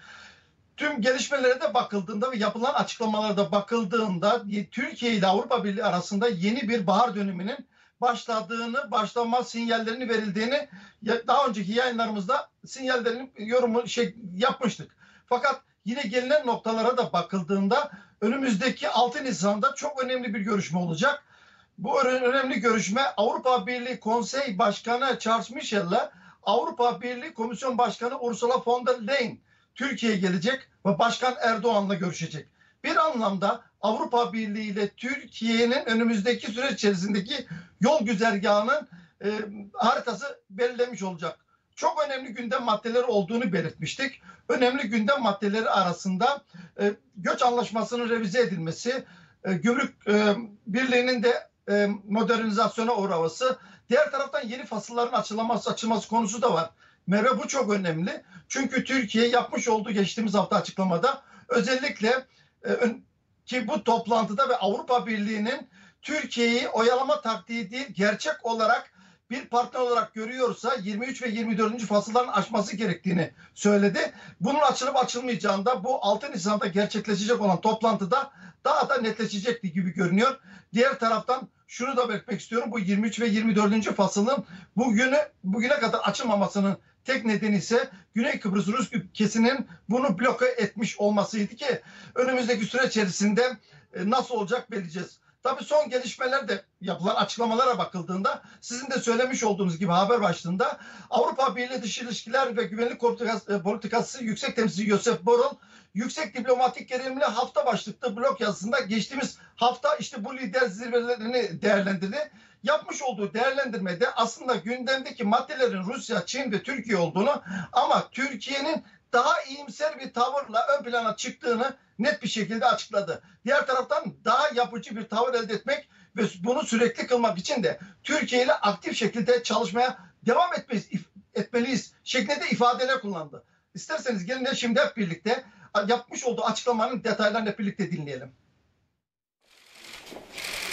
Tüm gelişmelere de bakıldığında ve yapılan açıklamalara da bakıldığında Türkiye ile Avrupa Birliği arasında yeni bir bahar döneminin başladığını, başlama sinyallerini verildiğini daha önceki yayınlarımızda sinyallerini yorumu şey yapmıştık. Fakat yine gelinen noktalara da bakıldığında önümüzdeki altı Nisan'da çok önemli bir görüşme olacak. Bu önemli görüşme Avrupa Birliği Konsey Başkanı Charles Michel'le Avrupa Birliği Komisyon Başkanı Ursula von der Leyen Türkiye'ye gelecek ve Başkan Erdoğan'la görüşecek. Bir anlamda Avrupa Birliği ile Türkiye'nin önümüzdeki süreç içerisindeki yol güzergahının e, haritası belirlenmiş olacak. Çok önemli gündem maddeleri olduğunu belirtmiştik. Önemli gündem maddeleri arasında e, göç anlaşmasının revize edilmesi, e, gümrük e, birliğinin de e, modernizasyona uğraması, diğer taraftan yeni fasılların açılması, açılması konusu da var. Merve, bu çok önemli. Çünkü Türkiye yapmış olduğu geçtiğimiz hafta açıklamada özellikle e, ki bu toplantıda ve Avrupa Birliği'nin Türkiye'yi oyalama taktiği değil gerçek olarak bir partner olarak görüyorsa yirmi üç ve yirmi dördüncü fasılların aşması gerektiğini söyledi. Bunun açılıp açılmayacağını da bu altı Nisan'da gerçekleşecek olan toplantıda daha da netleşecekti gibi görünüyor. Diğer taraftan şunu da belirtmek istiyorum. Bu yirmi üç ve yirmi dördüncü fasılın bugüne, bugüne kadar açılmamasının tek nedeni ise Güney Kıbrıs Rus ülkesinin bunu bloke etmiş olmasıydı ki önümüzdeki süre içerisinde nasıl olacak bileceğiz. Tabii son gelişmeler de yapılan açıklamalara bakıldığında sizin de söylemiş olduğunuz gibi haber başlığında Avrupa Birliği Dış İlişkiler ve Güvenlik Politikası, Politikası Yüksek Temsilcisi Josep Borrell yüksek diplomatik gerilimli hafta başlıklı blog yazısında geçtiğimiz hafta işte bu lider zirvelerini değerlendirdi. Yapmış olduğu değerlendirmede aslında gündemdeki maddelerin Rusya, Çin ve Türkiye olduğunu ama Türkiye'nin daha iyimser bir tavırla ön plana çıktığını net bir şekilde açıkladı. Diğer taraftan daha yapıcı bir tavır elde etmek ve bunu sürekli kılmak için de Türkiye ile aktif şekilde çalışmaya devam etmeliyiz, etmeliyiz şeklinde ifadeler kullandı. İsterseniz gelin de şimdi hep birlikte yapmış olduğu açıklamanın detaylarını hep birlikte dinleyelim.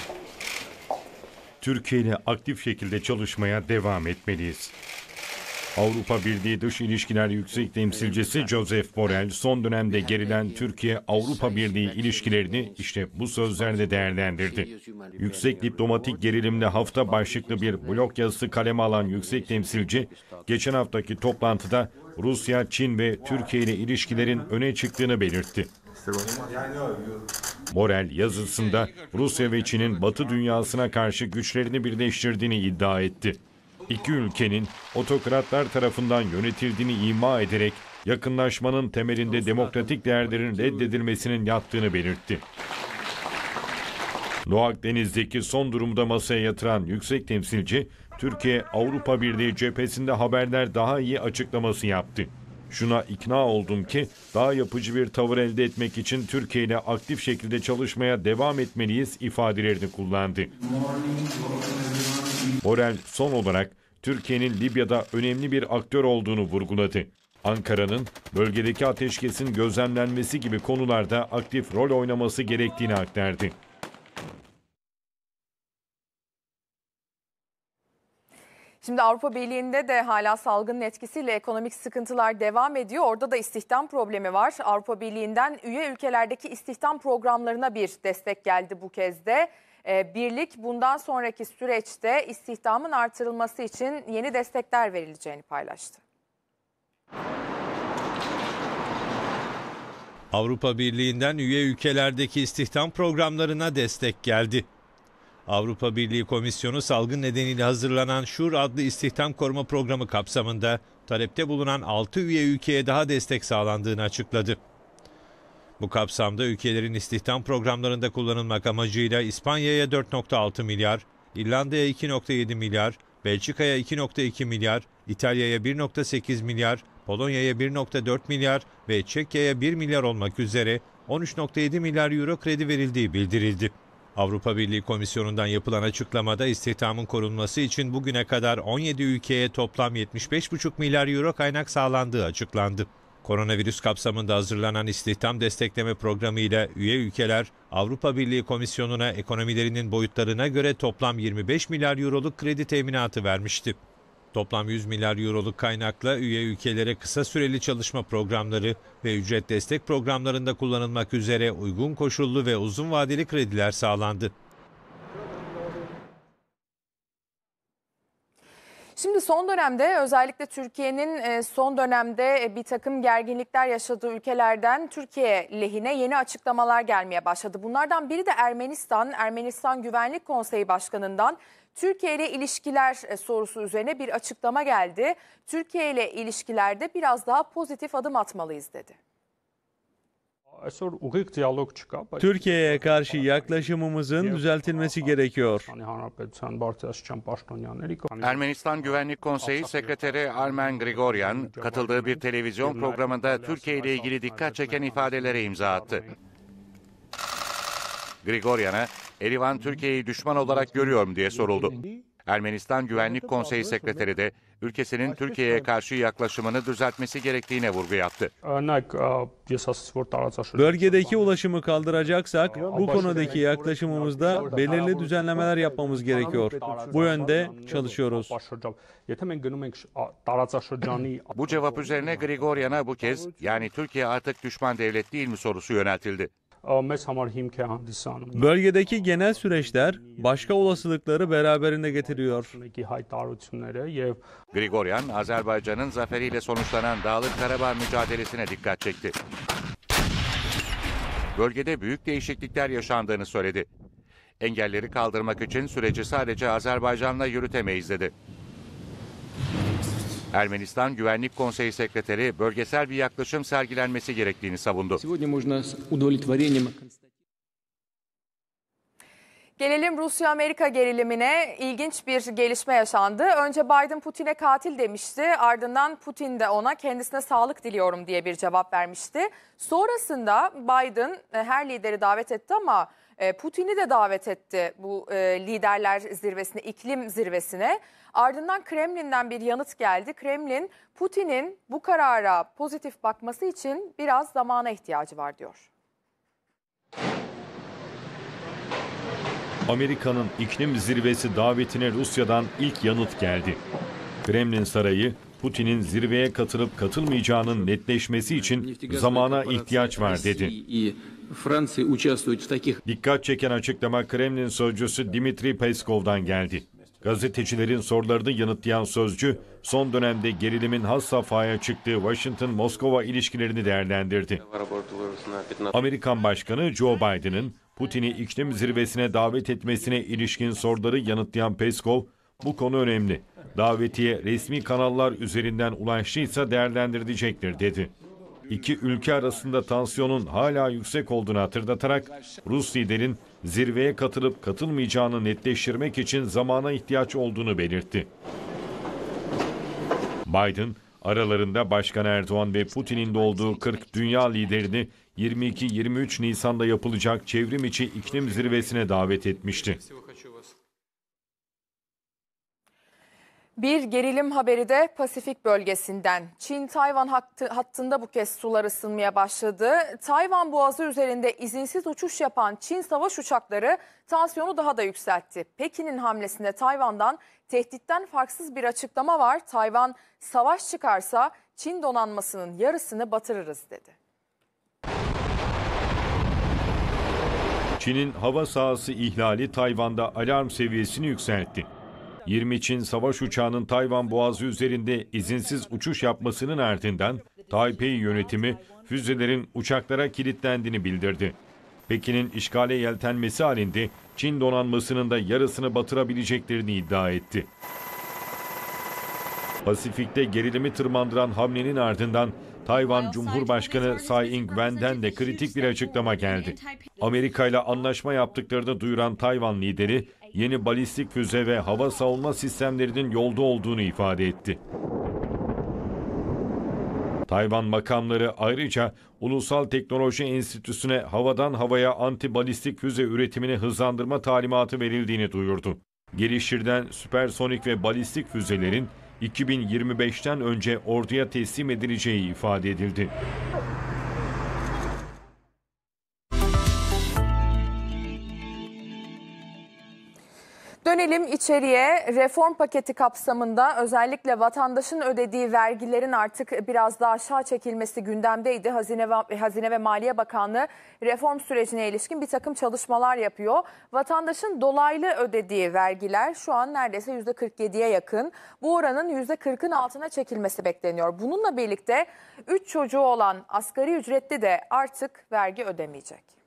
Türkiye ile aktif şekilde çalışmaya devam etmeliyiz. Avrupa Birliği Dış İlişkiler Yüksek Temsilcisi Josep Borrell son dönemde gerilen Türkiye-Avrupa Birliği ilişkilerini işte bu sözlerle değerlendirdi. Yüksek diplomatik gerilimle hafta başlıklı bir blog yazısı kaleme alan yüksek temsilci, geçen haftaki toplantıda Rusya, Çin ve Türkiye ile ilişkilerin öne çıktığını belirtti. Borrell yazısında Rusya ve Çin'in Batı dünyasına karşı güçlerini birleştirdiğini iddia etti. İki ülkenin otokratlar tarafından yönetildiğini ima ederek yakınlaşmanın temelinde demokratik değerlerin reddedilmesinin yattığını belirtti. Doğu Akdeniz'deki son durumu da masaya yatıran yüksek temsilci, Türkiye-Avrupa Birliği cephesinde haberler daha iyi açıklaması yaptı. Şuna ikna oldum ki daha yapıcı bir tavır elde etmek için Türkiye ile aktif şekilde çalışmaya devam etmeliyiz ifadelerini kullandı. Borrell son olarak Türkiye'nin Libya'da önemli bir aktör olduğunu vurguladı. Ankara'nın bölgedeki ateşkesin gözlemlenmesi gibi konularda aktif rol oynaması gerektiğini aktardı. Şimdi Avrupa Birliği'nde de hala salgının etkisiyle ekonomik sıkıntılar devam ediyor. Orada da istihdam problemi var. Avrupa Birliği'nden üye ülkelerdeki istihdam programlarına bir destek geldi bu kez de. Birlik bundan sonraki süreçte istihdamın artırılması için yeni destekler verileceğini paylaştı. Avrupa Birliği'nden üye ülkelerdeki istihdam programlarına destek geldi. Avrupa Birliği Komisyonu salgın nedeniyle hazırlanan Sure adlı istihdam koruma programı kapsamında talepte bulunan altı üye ülkeye daha destek sağlandığını açıkladı. Bu kapsamda ülkelerin istihdam programlarında kullanılmak amacıyla İspanya'ya dört virgül altı milyar, İrlanda'ya iki virgül yedi milyar, Belçika'ya iki virgül iki milyar, İtalya'ya bir virgül sekiz milyar, Polonya'ya bir virgül dört milyar ve Çekya'ya bir milyar olmak üzere on üç virgül yedi milyar euro kredi verildiği bildirildi. Avrupa Birliği Komisyonu'ndan yapılan açıklamada istihdamın korunması için bugüne kadar on yedi ülkeye toplam yetmiş beş virgül beş milyar euro kaynak sağlandığı açıklandı. Koronavirüs kapsamında hazırlanan istihdam destekleme programı ile üye ülkeler Avrupa Birliği Komisyonu'na ekonomilerinin boyutlarına göre toplam yirmi beş milyar euroluk kredi teminatı vermişti. Toplam yüz milyar euroluk kaynakla üye ülkelere kısa süreli çalışma programları ve ücret destek programlarında kullanılmak üzere uygun koşullu ve uzun vadeli krediler sağlandı. Şimdi son dönemde özellikle Türkiye'nin son dönemde bir takım gerginlikler yaşadığı ülkelerden Türkiye lehine yeni açıklamalar gelmeye başladı. Bunlardan biri de Ermenistan. Ermenistan Güvenlik Konseyi Başkanı'ndan Türkiye ile ilişkiler sorusu üzerine bir açıklama geldi. Türkiye ile ilişkilerde biraz daha pozitif adım atmalıyız dedi. Türkiye'ye karşı yaklaşımımızın düzeltilmesi gerekiyor. Ermenistan Güvenlik Konseyi Sekreteri Armen Grigoryan katıldığı bir televizyon programında Türkiye ile ilgili dikkat çeken ifadelere imza attı. Grigoryan'a Erivan Türkiye'yi düşman olarak görüyorum diye soruldu. Ermenistan Güvenlik Konseyi Sekreteri de ülkesinin Türkiye'ye karşı yaklaşımını düzeltmesi gerektiğine vurgu yaptı. Bölgedeki ulaşımı kaldıracaksak bu konudaki yaklaşımımızda belirli düzenlemeler yapmamız gerekiyor. Bu yönde çalışıyoruz. Bu cevap üzerine Grigoryan'a bu kez yani Türkiye artık düşman devlet değil mi sorusu yöneltildi. Bölgedeki genel süreçler başka olasılıkları beraberinde getiriyor. Grigoryan, Azerbaycan'ın zaferiyle sonuçlanan Dağlık Karabağ mücadelesine dikkat çekti. Bölgede büyük değişiklikler yaşandığını söyledi. Engelleri kaldırmak için süreci sadece Azerbaycan'la yürütemeyiz dedi. Ermenistan Güvenlik Konseyi Sekreteri bölgesel bir yaklaşım sergilenmesi gerektiğini savundu. Gelelim Rusya-Amerika gerilimine. İlginç bir gelişme yaşandı. Önce Biden Putin'e katil demişti. Ardından Putin de ona kendisine sağlık diliyorum diye bir cevap vermişti. Sonrasında Biden her lideri davet etti ama Putin'i de davet etti bu liderler zirvesine, iklim zirvesine. Ardından Kremlin'den bir yanıt geldi. Kremlin, Putin'in bu karara pozitif bakması için biraz zamana ihtiyacı var diyor. Amerika'nın iklim zirvesi davetine Rusya'dan ilk yanıt geldi. Kremlin Sarayı, Putin'in zirveye katılıp katılmayacağının netleşmesi için zamana ihtiyaç var dedi. Dikkat çeken açıklama Kremlin sözcüsü Dmitri Peskov'dan geldi. Gazetecilerin sorularını yanıtlayan sözcü, son dönemde gerilimin has safhaya çıktığı Washington-Moskova ilişkilerini değerlendirdi. Amerikan Başkanı Joe Biden'ın Putin'i iklim zirvesine davet etmesine ilişkin soruları yanıtlayan Peskov, bu konu önemli. Davetiye resmi kanallar üzerinden ulaştıysa değerlendirilecektir dedi. İki ülke arasında tansiyonun hala yüksek olduğunu hatırlatarak Rus liderin zirveye katılıp katılmayacağını netleştirmek için zamana ihtiyaç olduğunu belirtti. Biden, aralarında Başkan Erdoğan ve Putin'in de olduğu kırk dünya liderini yirmi iki yirmi üç Nisan'da yapılacak çevrim içi iklim zirvesine davet etmişti. Bir gerilim haberi de Pasifik bölgesinden. Çin-Tayvan hattında bu kez sular ısınmaya başladı. Tayvan Boğazı üzerinde izinsiz uçuş yapan Çin savaş uçakları tansiyonu daha da yükseltti. Pekin'in hamlesinde Tayvan'dan tehditten farksız bir açıklama var. Tayvan savaş çıkarsa Çin donanmasının yarısını batırırız dedi. Çin'in hava sahası ihlali Tayvan'da alarm seviyesini yükseltti. yirmi Çin savaş uçağının Tayvan Boğazı üzerinde izinsiz uçuş yapmasının ardından Taipei yönetimi füzelerin uçaklara kilitlendiğini bildirdi. Pekin'in işgale yeltenmesi halinde Çin donanmasının da yarısını batırabileceklerini iddia etti. Pasifik'te gerilimi tırmandıran hamlenin ardından Tayvan Cumhurbaşkanı Tsai Ing-wen'den de kritik bir açıklama geldi. Amerika ile anlaşma yaptıklarını duyuran Tayvan lideri, yeni balistik füze ve hava savunma sistemlerinin yolda olduğunu ifade etti. Tayvan makamları ayrıca Ulusal Teknoloji Enstitüsü'ne havadan havaya anti-balistik füze üretimini hızlandırma talimatı verildiğini duyurdu. Geliştirilen süpersonik ve balistik füzelerin iki bin yirmi beşten önce orduya teslim edileceği ifade edildi. Dönelim içeriye. Reform paketi kapsamında özellikle vatandaşın ödediği vergilerin artık biraz daha aşağı çekilmesi gündemdeydi. Hazine ve, Hazine ve Maliye Bakanlığı reform sürecine ilişkin bir takım çalışmalar yapıyor. Vatandaşın dolaylı ödediği vergiler şu an neredeyse yüzde kırk yediye yakın. Bu oranın yüzde kırkın altına çekilmesi bekleniyor. Bununla birlikte üç çocuğu olan asgari ücretli de artık vergi ödemeyecek.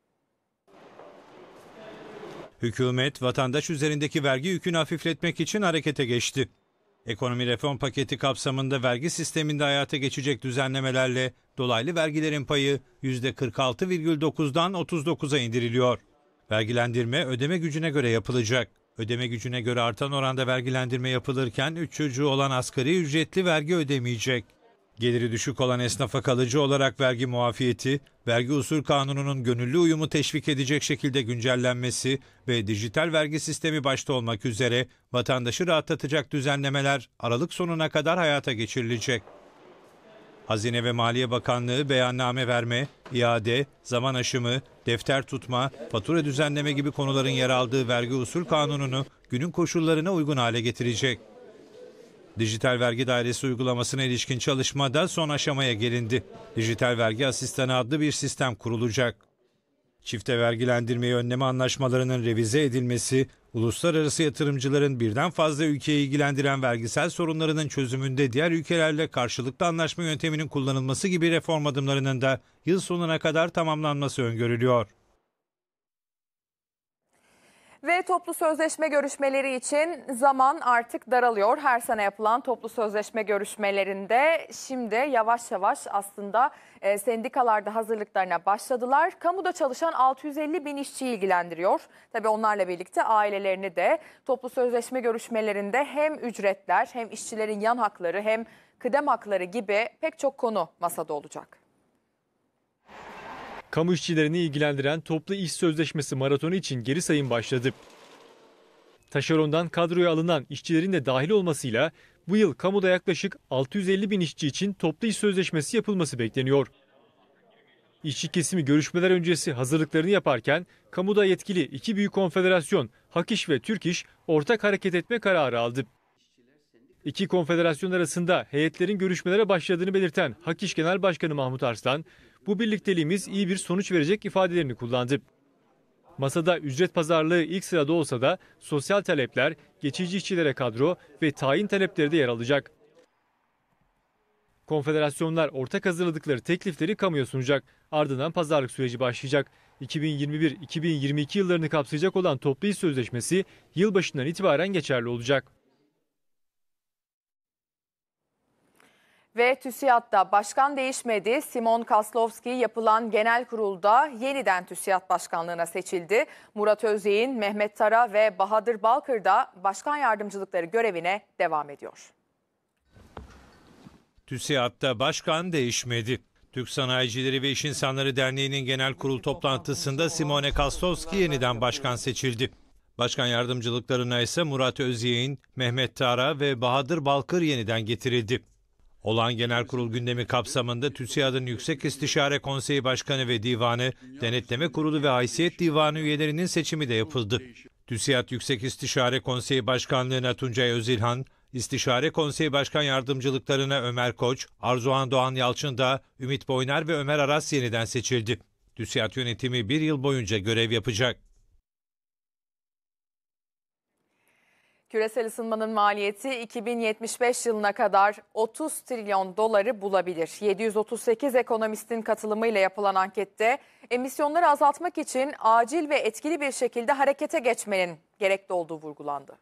Hükümet, vatandaş üzerindeki vergi yükünü hafifletmek için harekete geçti. Ekonomi reform paketi kapsamında vergi sisteminde hayata geçecek düzenlemelerle dolaylı vergilerin payı yüzde kırk altı virgül dokuzdan otuz dokuza indiriliyor. Vergilendirme ödeme gücüne göre yapılacak. Ödeme gücüne göre artan oranda vergilendirme yapılırken üç çocuğu olan asgari ücretli vergi ödemeyecek. Geliri düşük olan esnafa kalıcı olarak vergi muafiyeti, vergi usul kanununun gönüllü uyumu teşvik edecek şekilde güncellenmesi ve dijital vergi sistemi başta olmak üzere vatandaşı rahatlatacak düzenlemeler Aralık sonuna kadar hayata geçirilecek. Hazine ve Maliye Bakanlığı beyanname verme, iade, zaman aşımı, defter tutma, fatura düzenleme gibi konuların yer aldığı vergi usul kanununu günün koşullarına uygun hale getirecek. Dijital Vergi Dairesi uygulamasına ilişkin çalışmada son aşamaya gelindi. Dijital Vergi Asistanı adlı bir sistem kurulacak. Çifte vergilendirmeyi önleme anlaşmalarının revize edilmesi, uluslararası yatırımcıların birden fazla ülkeyi ilgilendiren vergisel sorunlarının çözümünde diğer ülkelerle karşılıklı anlaşma yönteminin kullanılması gibi reform adımlarının da yıl sonuna kadar tamamlanması öngörülüyor. Ve toplu sözleşme görüşmeleri için zaman artık daralıyor. Her sene yapılan toplu sözleşme görüşmelerinde şimdi yavaş yavaş aslında e, sendikalar da hazırlıklarına başladılar. Kamuda çalışan altı yüz elli bin işçi ilgilendiriyor. Tabii onlarla birlikte ailelerini de toplu sözleşme görüşmelerinde hem ücretler hem işçilerin yan hakları hem kıdem hakları gibi pek çok konu masada olacak. Kamu işçilerini ilgilendiren toplu iş sözleşmesi maratonu için geri sayım başladı. Taşerondan kadroya alınan işçilerin de dahil olmasıyla bu yıl kamuda yaklaşık altı yüz elli bin işçi için toplu iş sözleşmesi yapılması bekleniyor. İşçi kesimi görüşmeler öncesi hazırlıklarını yaparken kamuda yetkili iki büyük konfederasyon Hak İş ve Türk İş ortak hareket etme kararı aldı. İki konfederasyon arasında heyetlerin görüşmelere başladığını belirten Hak İş Genel Başkanı Mahmut Arslan, bu birlikteliğimiz iyi bir sonuç verecek ifadelerini kullandı. Masada ücret pazarlığı ilk sırada olsa da sosyal talepler, geçici işçilere kadro ve tayin talepleri de yer alacak. Konfederasyonlar ortak hazırladıkları teklifleri kamuya sunacak. Ardından pazarlık süreci başlayacak. iki bin yirmi bir iki bin yirmi iki yıllarını kapsayacak olan toplu iş sözleşmesi yılbaşından itibaren geçerli olacak. Ve TÜSİAD'da başkan değişmedi. Simon Kaslovski yapılan genel kurulda yeniden TÜSİAD başkanlığına seçildi. Murat Özyeğin, Mehmet Tara ve Bahadır Balkır da başkan yardımcılıkları görevine devam ediyor. TÜSİAD'da başkan değişmedi. Türk Sanayicileri ve İş İnsanları Derneği'nin genel kurul toplantısında Simone Kaslovski yeniden başkan seçildi. Başkan yardımcılıklarına ise Murat Özyeğin, Mehmet Tara ve Bahadır Balkır yeniden getirildi. Olan genel kurul gündemi kapsamında TÜSİAD'ın Yüksek İstişare Konseyi Başkanı ve Divanı, Denetleme Kurulu ve Haysiyet Divanı üyelerinin seçimi de yapıldı. TÜSİAD Yüksek İstişare Konseyi Başkanlığı'na Tuncay Özilhan, İstişare Konseyi Başkan Yardımcılıklarına Ömer Koç, Arzuhan Doğan Yalçındağ, Ümit Boyner ve Ömer Aras yeniden seçildi. TÜSİAD yönetimi bir yıl boyunca görev yapacak. Küresel ısınmanın maliyeti iki bin yetmiş beş yılına kadar otuz trilyon doları bulabilir. yedi yüz otuz sekiz ekonomistin katılımıyla yapılan ankette emisyonları azaltmak için acil ve etkili bir şekilde harekete geçmenin gerekli olduğu vurgulandı.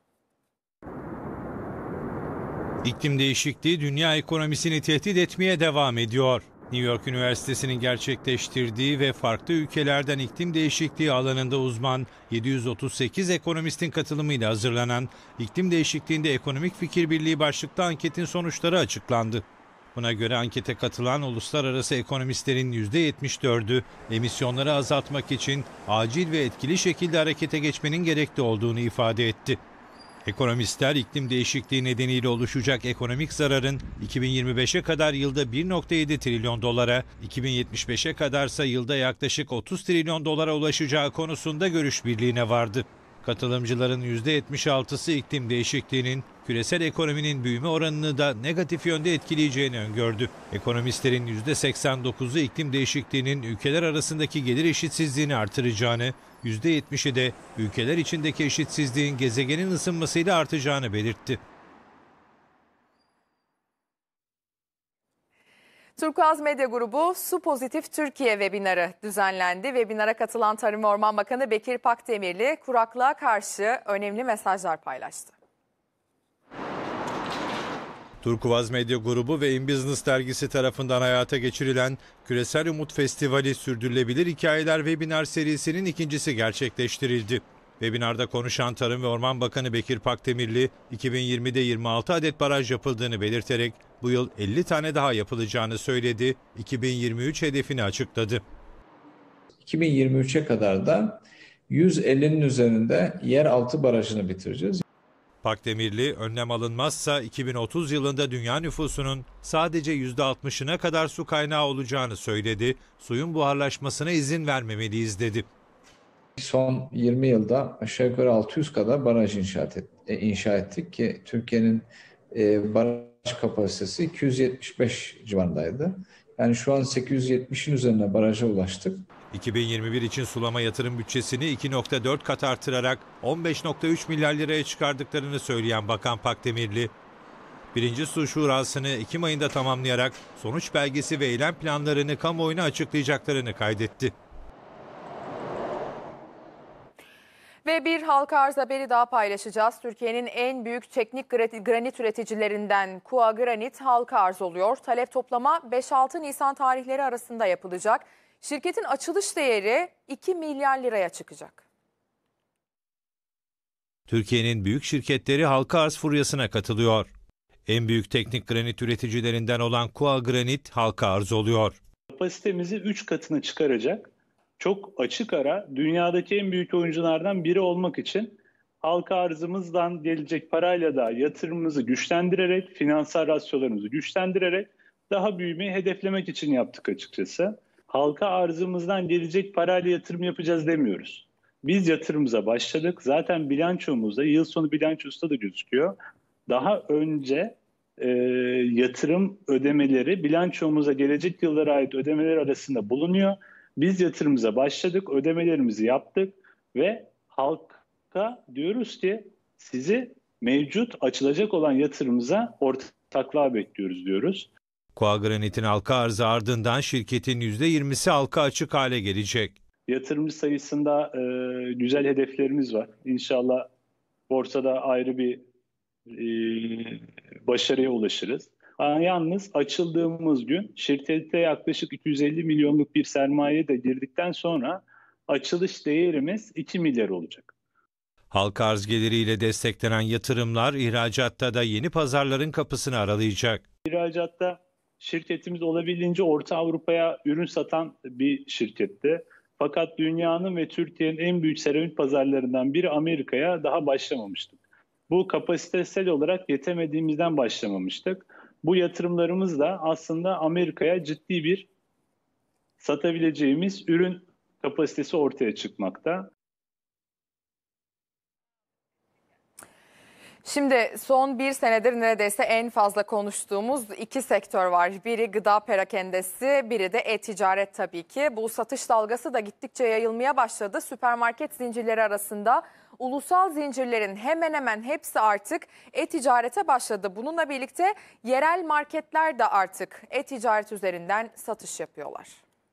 İklim değişikliği dünya ekonomisini tehdit etmeye devam ediyor. New York Üniversitesi'nin gerçekleştirdiği ve farklı ülkelerden iklim değişikliği alanında uzman yedi yüz otuz sekiz ekonomistin katılımıyla hazırlanan İklim Değişikliğinde Ekonomik Fikir Birliği başlıklı anketin sonuçları açıklandı. Buna göre ankete katılan uluslararası ekonomistlerin yüzde yetmiş dördü emisyonları azaltmak için acil ve etkili şekilde harekete geçmenin gerekli olduğunu ifade etti. Ekonomistler iklim değişikliği nedeniyle oluşacak ekonomik zararın iki bin yirmi beşe kadar yılda bir virgül yedi trilyon dolara, iki bin yetmiş beşe kadarsa yılda yaklaşık otuz trilyon dolara ulaşacağı konusunda görüş birliğine vardı. Katılımcıların yüzde yetmiş altısı iklim değişikliğinin küresel ekonominin büyüme oranını da negatif yönde etkileyeceğini öngördü. Ekonomistlerin yüzde seksen dokuzu iklim değişikliğinin ülkeler arasındaki gelir eşitsizliğini artıracağını, yüzde yetmişi de ülkeler içindeki eşitsizliğin gezegenin ısınmasıyla artacağını belirtti. Turkuaz Medya Grubu Su Pozitif Türkiye webinarı düzenlendi. Webinara katılan Tarım ve Orman Bakanı Bekir Pakdemirli kuraklığa karşı önemli mesajlar paylaştı. Turkuaz Medya Grubu ve In Business dergisi tarafından hayata geçirilen Küresel Umut Festivali Sürdürülebilir Hikayeler Webinar serisinin ikincisi gerçekleştirildi. Webinarda konuşan Tarım ve Orman Bakanı Bekir Pakdemirli, iki bin yirmide yirmi altı adet baraj yapıldığını belirterek bu yıl elli tane daha yapılacağını söyledi, iki bin yirmi üç hedefini açıkladı. iki bin yirmi üçe kadar da yüz ellinin üzerinde yeraltı barajını bitireceğiz. Pakdemirli, önlem alınmazsa iki bin otuz yılında dünya nüfusunun sadece yüzde altmışına kadar su kaynağı olacağını söyledi. Suyun buharlaşmasına izin vermemeliyiz dedi. Son yirmi yılda aşağı yukarı altı yüz kadar baraj inşaat et, e, inşa ettik ki Türkiye'nin e, baraj kapasitesi iki yüz yetmiş beş civarındaydı. Yani şu an sekiz yüz yetmişin üzerine baraja ulaştık. iki bin yirmi bir için sulama yatırım bütçesini iki virgül dört kat artırarak on beş virgül üç milyar liraya çıkardıklarını söyleyen Bakan Pakdemirli, birinci Su Şurası'nı Ekim ayında tamamlayarak sonuç belgesi ve eylem planlarını kamuoyuna açıklayacaklarını kaydetti. Ve bir halka arz haberi daha paylaşacağız. Türkiye'nin en büyük teknik granit üreticilerinden Kua Granit halka arz oluyor. Talep toplama beş altı Nisan tarihleri arasında yapılacak. Şirketin açılış değeri iki milyar liraya çıkacak. Türkiye'nin büyük şirketleri halka arz furyasına katılıyor. En büyük teknik granit üreticilerinden olan Kua Granit halka arz oluyor. Kapasitemizi üç katına çıkaracak. Çok açık ara dünyadaki en büyük oyunculardan biri olmak için halka arzımızdan gelecek parayla da yatırımımızı güçlendirerek, finansal rasyolarımızı güçlendirerek daha büyümeyi hedeflemek için yaptık açıkçası. Halka arzımızdan gelecek parayla yatırım yapacağız demiyoruz. Biz yatırımımıza başladık. Zaten bilançomuzda, yıl sonu bilançosunda da gözüküyor. daha önce e, yatırım ödemeleri bilançomuza gelecek yıllara ait ödemeler arasında bulunuyor. Biz yatırımımıza başladık, ödemelerimizi yaptık ve halka diyoruz ki sizi mevcut açılacak olan yatırımımıza ortaklığa bekliyoruz diyoruz. Koa Granit'in halka arzı ardından şirketin yüzde yirmisi halka açık hale gelecek. Yatırımcı sayısında e, güzel hedeflerimiz var. İnşallah borsada ayrı bir e, başarıya ulaşırız. Ama yalnız açıldığımız gün şirkette yaklaşık iki yüz elli milyonluk bir sermaye de girdikten sonra açılış değerimiz iki milyar olacak. Halka arz geliriyle desteklenen yatırımlar ihracatta da yeni pazarların kapısını aralayacak. İhracatta şirketimiz olabildiğince Orta Avrupa'ya ürün satan bir şirketti. Fakat dünyanın ve Türkiye'nin en büyük seramik pazarlarından biri Amerika'ya daha başlamamıştık. Bu kapasitesel olarak yetemediğimizden başlamamıştık. Bu yatırımlarımız da aslında Amerika'ya ciddi bir satabileceğimiz ürün kapasitesi ortaya çıkmakta. Şimdi son bir senedir neredeyse en fazla konuştuğumuz iki sektör var. Biri gıda perakendesi, biri de e-ticaret tabii ki. Bu satış dalgası da gittikçe yayılmaya başladı. Süpermarket zincirleri arasında ulusal zincirlerin hemen hemen hepsi artık e-ticarete başladı. Bununla birlikte yerel marketler de artık e-ticaret üzerinden satış yapıyorlar.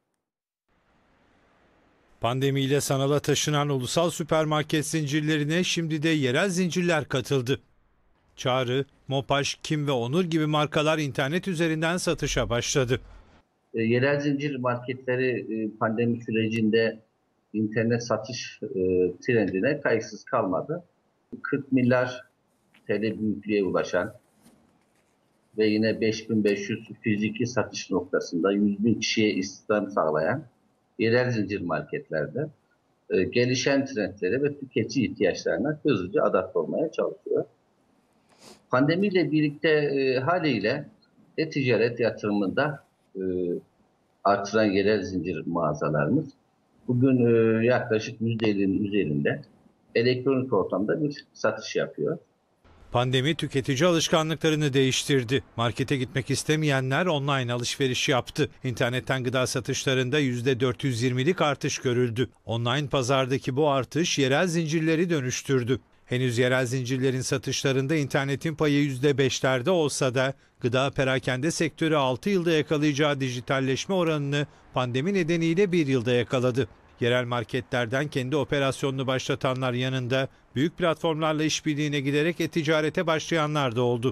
Pandemiyle sanala taşınan ulusal süpermarket zincirlerine şimdi de yerel zincirler katıldı. Çağrı, Mopaş, Kim ve Onur gibi markalar internet üzerinden satışa başladı. E, yerel zincir marketleri e, pandemi sürecinde internet satış e, trendine kayıtsız kalmadı. kırk milyar T L büyüklüğe ulaşan ve yine beş bin beş yüz fiziki satış noktasında yüz bin kişiye istihdam sağlayan yerel zincir marketlerde e, gelişen trendlere ve tüketici ihtiyaçlarına hızlıca adapte olmaya çalışıyor. Pandemiyle birlikte e, haliyle e-ticaret yatırımında e, artıran yerel zincir mağazalarımız bugün e, yaklaşık yüzde ellinin üzerinde elektronik ortamda bir satış yapıyor. Pandemi tüketici alışkanlıklarını değiştirdi. Markete gitmek istemeyenler online alışveriş yaptı. İnternetten gıda satışlarında yüzde dört yüz yirmilik artış görüldü. Online pazardaki bu artış yerel zincirleri dönüştürdü. Henüz yerel zincirlerin satışlarında internetin payı yüzde beşlerde olsa da gıda perakende sektörü altı yılda yakalayacağı dijitalleşme oranını pandemi nedeniyle bir yılda yakaladı. Yerel marketlerden kendi operasyonunu başlatanlar yanında büyük platformlarla işbirliğine giderek e-ticarete başlayanlar da oldu.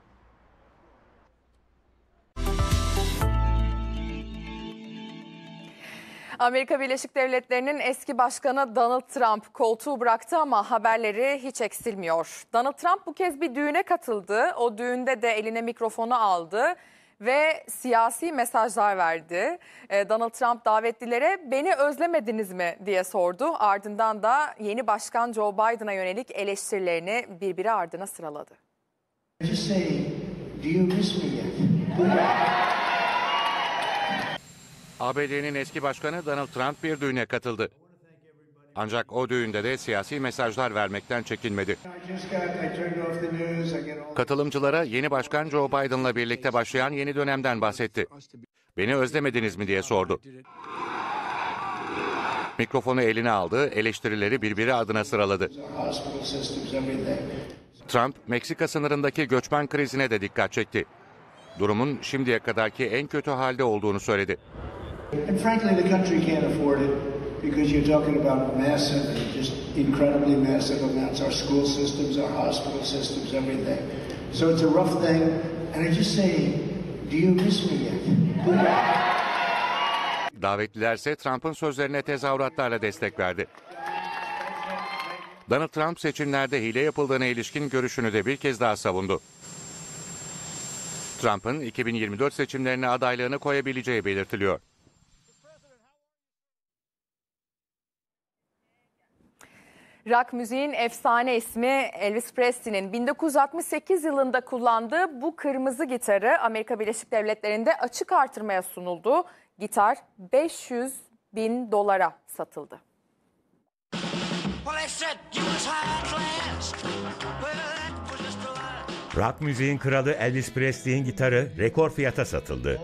Amerika Birleşik Devletleri'nin eski başkanı Donald Trump koltuğu bıraktı ama haberleri hiç eksilmiyor. Donald Trump bu kez bir düğüne katıldı. O düğünde de eline mikrofonu aldı ve siyasi mesajlar verdi. Donald Trump davetlilere "Beni özlemediniz mi?" diye sordu. Ardından da yeni başkan Joe Biden'a yönelik eleştirilerini birbiri ardına sıraladı. A B D'nin eski başkanı Donald Trump bir düğüne katıldı. Ancak o düğünde de siyasi mesajlar vermekten çekinmedi. Katılımcılara yeni başkan Joe Biden'la birlikte başlayan yeni dönemden bahsetti. "Beni özlemediniz mi?" diye sordu. Mikrofonu eline aldı, eleştirileri birbiri ardına sıraladı. Trump, Meksika sınırındaki göçmen krizine de dikkat çekti. Durumun şimdiye kadarki en kötü halde olduğunu söyledi. And frankly, the country can't afford it because you're talking about massive, just incredibly massive amounts. Our school systems, our hospital systems, everything. So it's a rough thing. And I just say, do you miss me yet? Davetlilerse Trump'ın sözlerine tezahüratlarla destek verdi. Donald Trump seçimlerde hile yapıldığına ilişkin görüşünü de bir kez daha savundu. Trump'ın iki bin yirmi dört seçimlerine adaylığını koyabileceği belirtiliyor. Rock müziğin efsane ismi Elvis Presley'nin bin dokuz yüz altmış sekiz yılında kullandığı bu kırmızı gitarı Amerika Birleşik Devletleri'nde açık artırmaya sunuldu. Gitar beş yüz bin dolara satıldı. Rock müziğin kralı Elvis Presley'in gitarı rekor fiyata satıldı.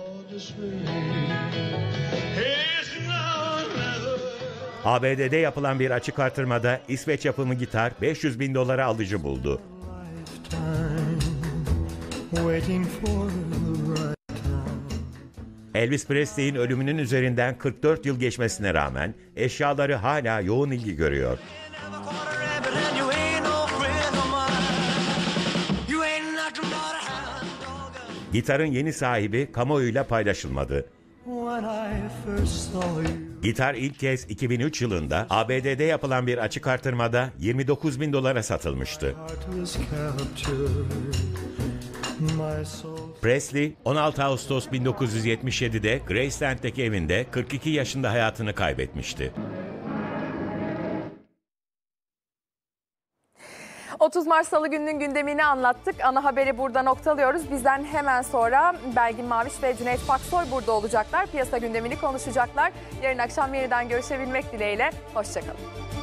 A B D'de yapılan bir açık artırmada İsveç yapımı gitar beş yüz bin dolara alıcı buldu. Elvis Presley'in ölümünün üzerinden kırk dört yıl geçmesine rağmen eşyaları hala yoğun ilgi görüyor. Gitarın yeni sahibi kamuoyuyla paylaşılmadı. Gitar ilk kez iki bin üç yılında A B D'de yapılan bir açık artırmada yirmi dokuz bin dolara satılmıştı. Presley, on altı Ağustos bin dokuz yüz yetmiş yedi'de Graceland'deki evinde kırk iki yaşında hayatını kaybetmişti. otuz Mart Salı gününün gündemini anlattık. Ana haberi burada noktalıyoruz. Bizden hemen sonra Belgin Maviş ve Cüneyt Paksoy burada olacaklar. Piyasa gündemini konuşacaklar. Yarın akşam yeniden görüşebilmek dileğiyle. Hoşçakalın.